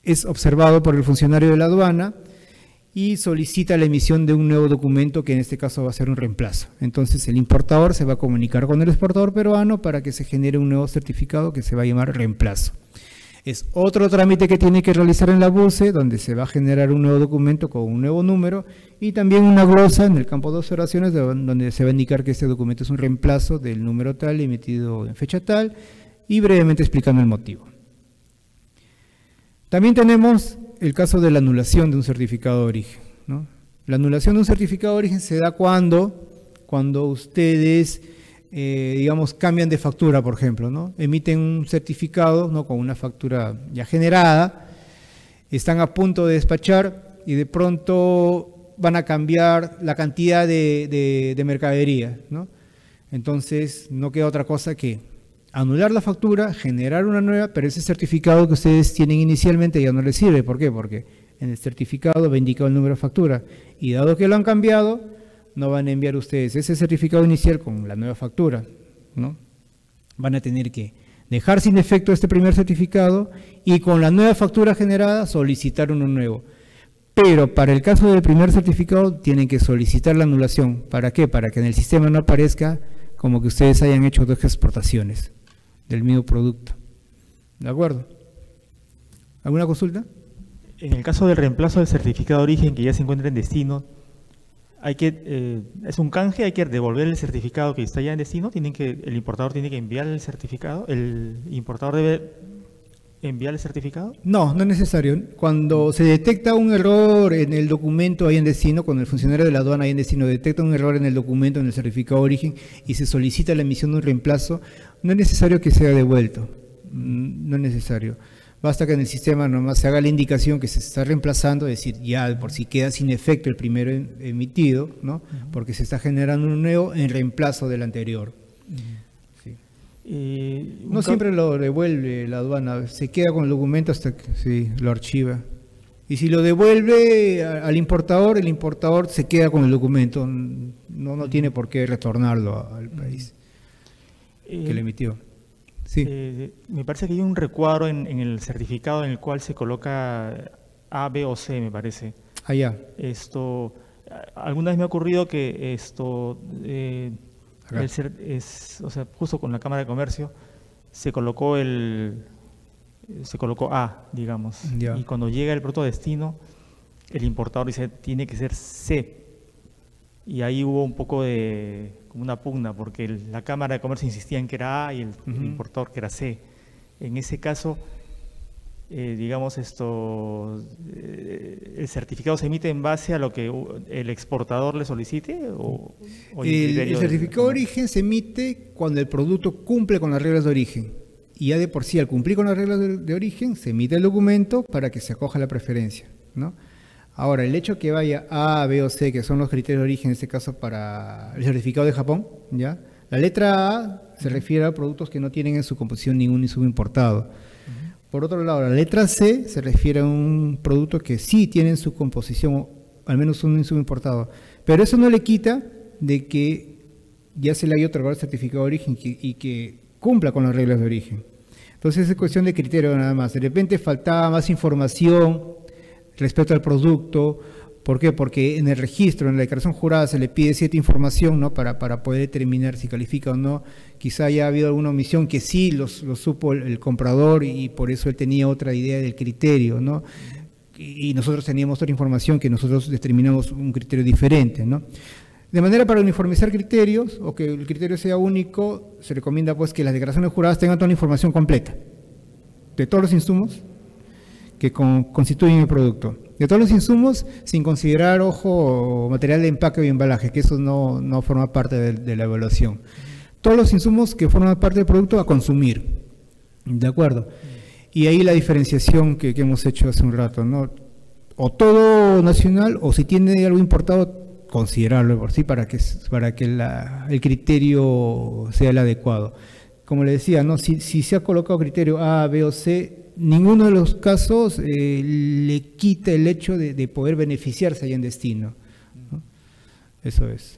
es observado por el funcionario de la aduana y solicita la emisión de un nuevo documento que en este caso va a ser un reemplazo. Entonces el importador se va a comunicar con el exportador peruano para que se genere un nuevo certificado que se va a llamar reemplazo. Es otro trámite que tiene que realizar en la BUCE, donde se va a generar un nuevo documento con un nuevo número y también una glosa en el campo de observaciones donde se va a indicar que este documento es un reemplazo del número tal emitido en fecha tal y brevemente explicando el motivo. También tenemos el caso de la anulación de un certificado de origen, ¿no? La anulación de un certificado de origen se da cuando ustedes, digamos, cambian de factura, por ejemplo, ¿no? Emiten un certificado, ¿no?, con una factura ya generada, están a punto de despachar y de pronto van a cambiar la cantidad de mercadería, ¿no? Entonces no queda otra cosa que anular la factura, generar una nueva, pero ese certificado que ustedes tienen inicialmente ya no les sirve. ¿Por qué? Porque en el certificado va indicado el número de factura y dado que lo han cambiado, no van a enviar ustedes ese certificado inicial con la nueva factura, ¿no? Van a tener que dejar sin efecto este primer certificado y con la nueva factura generada solicitar uno nuevo. Pero para el caso del primer certificado tienen que solicitar la anulación. ¿Para qué? Para que en el sistema no aparezca como que ustedes hayan hecho dos exportaciones del mismo producto. ¿De acuerdo? ¿Alguna consulta? En el caso del reemplazo del certificado de origen que ya se encuentra en destino, es un canje, hay que devolver el certificado que está ya en destino, el importador tiene que enviar el certificado, el importador debe enviar el certificado. No, no es necesario. Cuando se detecta un error en el documento ahí en destino, cuando el funcionario de la aduana ahí en destino detecta un error en el documento, en el certificado de origen, y se solicita la emisión de un reemplazo, no es necesario que sea devuelto. No es necesario. Basta que en el sistema nomás se haga la indicación que se está reemplazando, es decir, ya por si queda sin efecto el primero emitido, ¿no? Porque se está generando un nuevo en reemplazo del anterior. No siempre lo devuelve la aduana, se queda con el documento hasta que sí, lo archiva. Y si lo devuelve al importador, el importador se queda con el documento, no tiene por qué retornarlo al país que le emitió. Sí. Me parece que hay un recuadro en el certificado en el cual se coloca A, B o C, me parece. Allá. Alguna vez me ha ocurrido que o sea, justo con la Cámara de Comercio se colocó A, digamos, ya. Y cuando llega el producto a destino, el importador dice tiene que ser C, y ahí hubo un poco de como una pugna porque la Cámara de Comercio insistía en que era A y el importador que era C. En ese caso, digamos, el certificado se emite en base a lo que el exportador le solicite el certificado de origen se emite cuando el producto cumple con las reglas de origen y ya de por sí al cumplir con las reglas de origen se emite el documento para que se acoja la preferencia, ¿no? Ahora, el hecho que vaya A, B o C, que son los criterios de origen en este caso para el certificado de Japón, ¿ya? La letra A se refiere a productos que no tienen en su composición ningún insumo importado. Por otro lado, la letra C se refiere a un producto que sí tiene en su composición al menos un insumo importado. Pero eso no le quita de que ya se le haya otorgado el certificado de origen y que cumpla con las reglas de origen. Entonces es cuestión de criterio nada más. De repente faltaba más información respecto al producto. ¿Por qué? Porque en el registro, en la declaración jurada, se le pide cierta información, ¿no? para poder determinar si califica o no. Quizá haya habido alguna omisión que sí lo supo el comprador y por eso él tenía otra idea del criterio, ¿no? Y nosotros teníamos otra información que nosotros determinamos un criterio diferente, ¿no? De manera para uniformizar criterios o que el criterio sea único, se recomienda pues que las declaraciones juradas tengan toda la información completa de todos los insumos que constituyen el producto. De todos los insumos, sin considerar, ojo, material de empaque o embalaje, que eso no forma parte de la evaluación. Todos los insumos que forman parte del producto a consumir, ¿de acuerdo? Y ahí la diferenciación que hemos hecho hace un rato, ¿no? O todo nacional, o si tiene algo importado, considerarlo por sí para que el criterio sea el adecuado. Como le decía, ¿no? Si se ha colocado criterio A, B o C, ninguno de los casos le quita el hecho de poder beneficiarse allá en destino, ¿no? Eso es.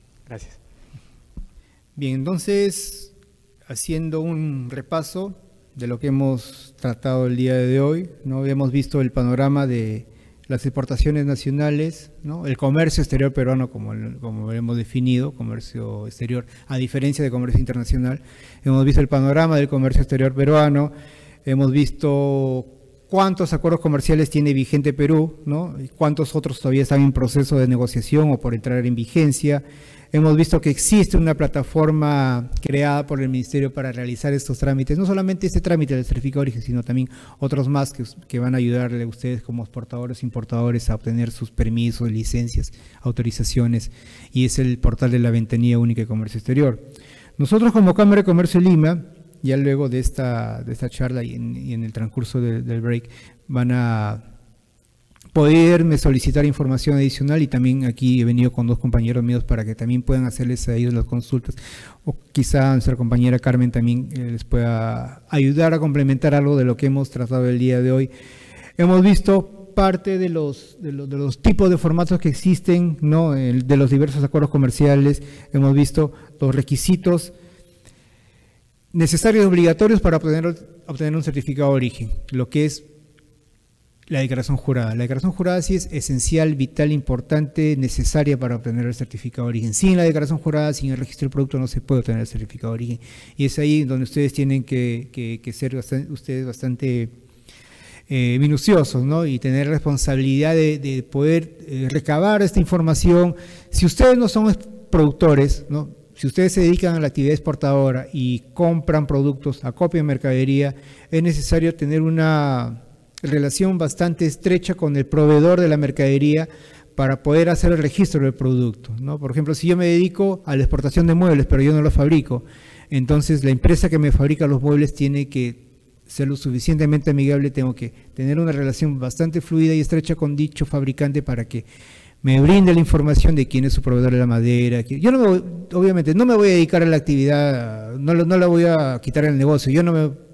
Gracias. Bien, entonces, haciendo un repaso, de lo que hemos tratado el día de hoy, ¿no? Habíamos visto el panorama de las exportaciones nacionales, ¿no? El comercio exterior peruano, como hemos definido, comercio exterior, a diferencia de comercio internacional. Hemos visto el panorama del comercio exterior peruano, hemos visto cuántos acuerdos comerciales tiene vigente Perú, ¿no? Y cuántos otros todavía están en proceso de negociación o por entrar en vigencia. Hemos visto que existe una plataforma creada por el Ministerio para realizar estos trámites, no solamente este trámite del certificado de origen, sino también otros más que van a ayudarle a ustedes como exportadores e importadores a obtener sus permisos, licencias, autorizaciones, y es el portal de la Ventanilla Única de Comercio Exterior. Nosotros como Cámara de Comercio de Lima, ya luego de esta charla y en el transcurso del break, van a poderme solicitar información adicional, y también aquí he venido con dos compañeros míos para que también puedan hacerles a ellos las consultas, o quizá nuestra compañera Carmen también les pueda ayudar a complementar algo de lo que hemos tratado el día de hoy. Hemos visto parte de los tipos de formatos que existen, ¿no? De los diversos acuerdos comerciales. Hemos visto los requisitos necesarios y obligatorios para obtener un certificado de origen, lo que es la declaración jurada. La declaración jurada sí es esencial, vital, importante, necesaria para obtener el certificado de origen. Sin la declaración jurada, sin el registro del producto, no se puede obtener el certificado de origen. Y es ahí donde ustedes tienen que ser bastante minuciosos, ¿no? Y tener responsabilidad de poder recabar esta información. Si ustedes no son productores, ¿no? Si ustedes se dedican a la actividad exportadora y compran productos, acopian mercadería, es necesario tener una relación bastante estrecha con el proveedor de la mercadería para poder hacer el registro del producto, ¿no? Por ejemplo, si yo me dedico a la exportación de muebles, pero yo no los fabrico, entonces la empresa que me fabrica los muebles tiene que ser lo suficientemente amigable, tengo que tener una relación bastante fluida y estrecha con dicho fabricante para que me brinde la información de quién es su proveedor de la madera. Yo obviamente no me voy a dedicar a la actividad, no la voy a quitar el negocio,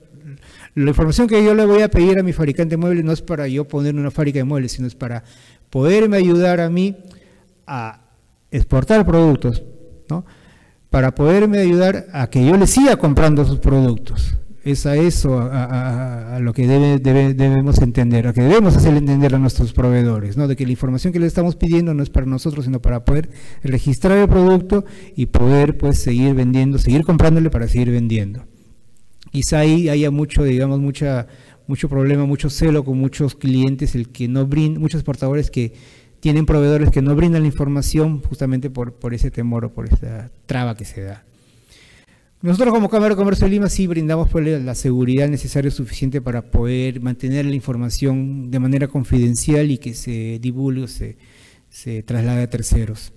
la información que yo le voy a pedir a mi fabricante de muebles no es para yo poner una fábrica de muebles, sino es para poderme ayudar a mí a exportar productos, ¿no? Para poderme ayudar a que yo le siga comprando sus productos. Es a eso a lo que debemos entender, a que debemos hacer entender a nuestros proveedores, ¿no? De que la información que le estamos pidiendo no es para nosotros, sino para poder registrar el producto y poder pues seguir vendiendo, seguir comprándole para seguir vendiendo. Quizá ahí haya mucho problema, mucho celo con muchos clientes, muchos exportadores que tienen proveedores que no brindan la información justamente por ese temor o por esta traba que se da. Nosotros como Cámara de Comercio de Lima sí brindamos pues la seguridad necesaria suficiente para poder mantener la información de manera confidencial y que se divulgue o se traslade a terceros.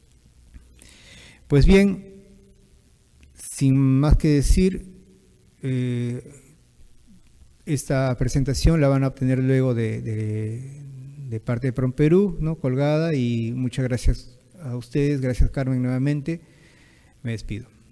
Pues bien, sin más que decir, esta presentación la van a obtener luego de parte de PROMPERÚ, ¿no? Colgada, y muchas gracias a ustedes, gracias Carmen nuevamente, me despido.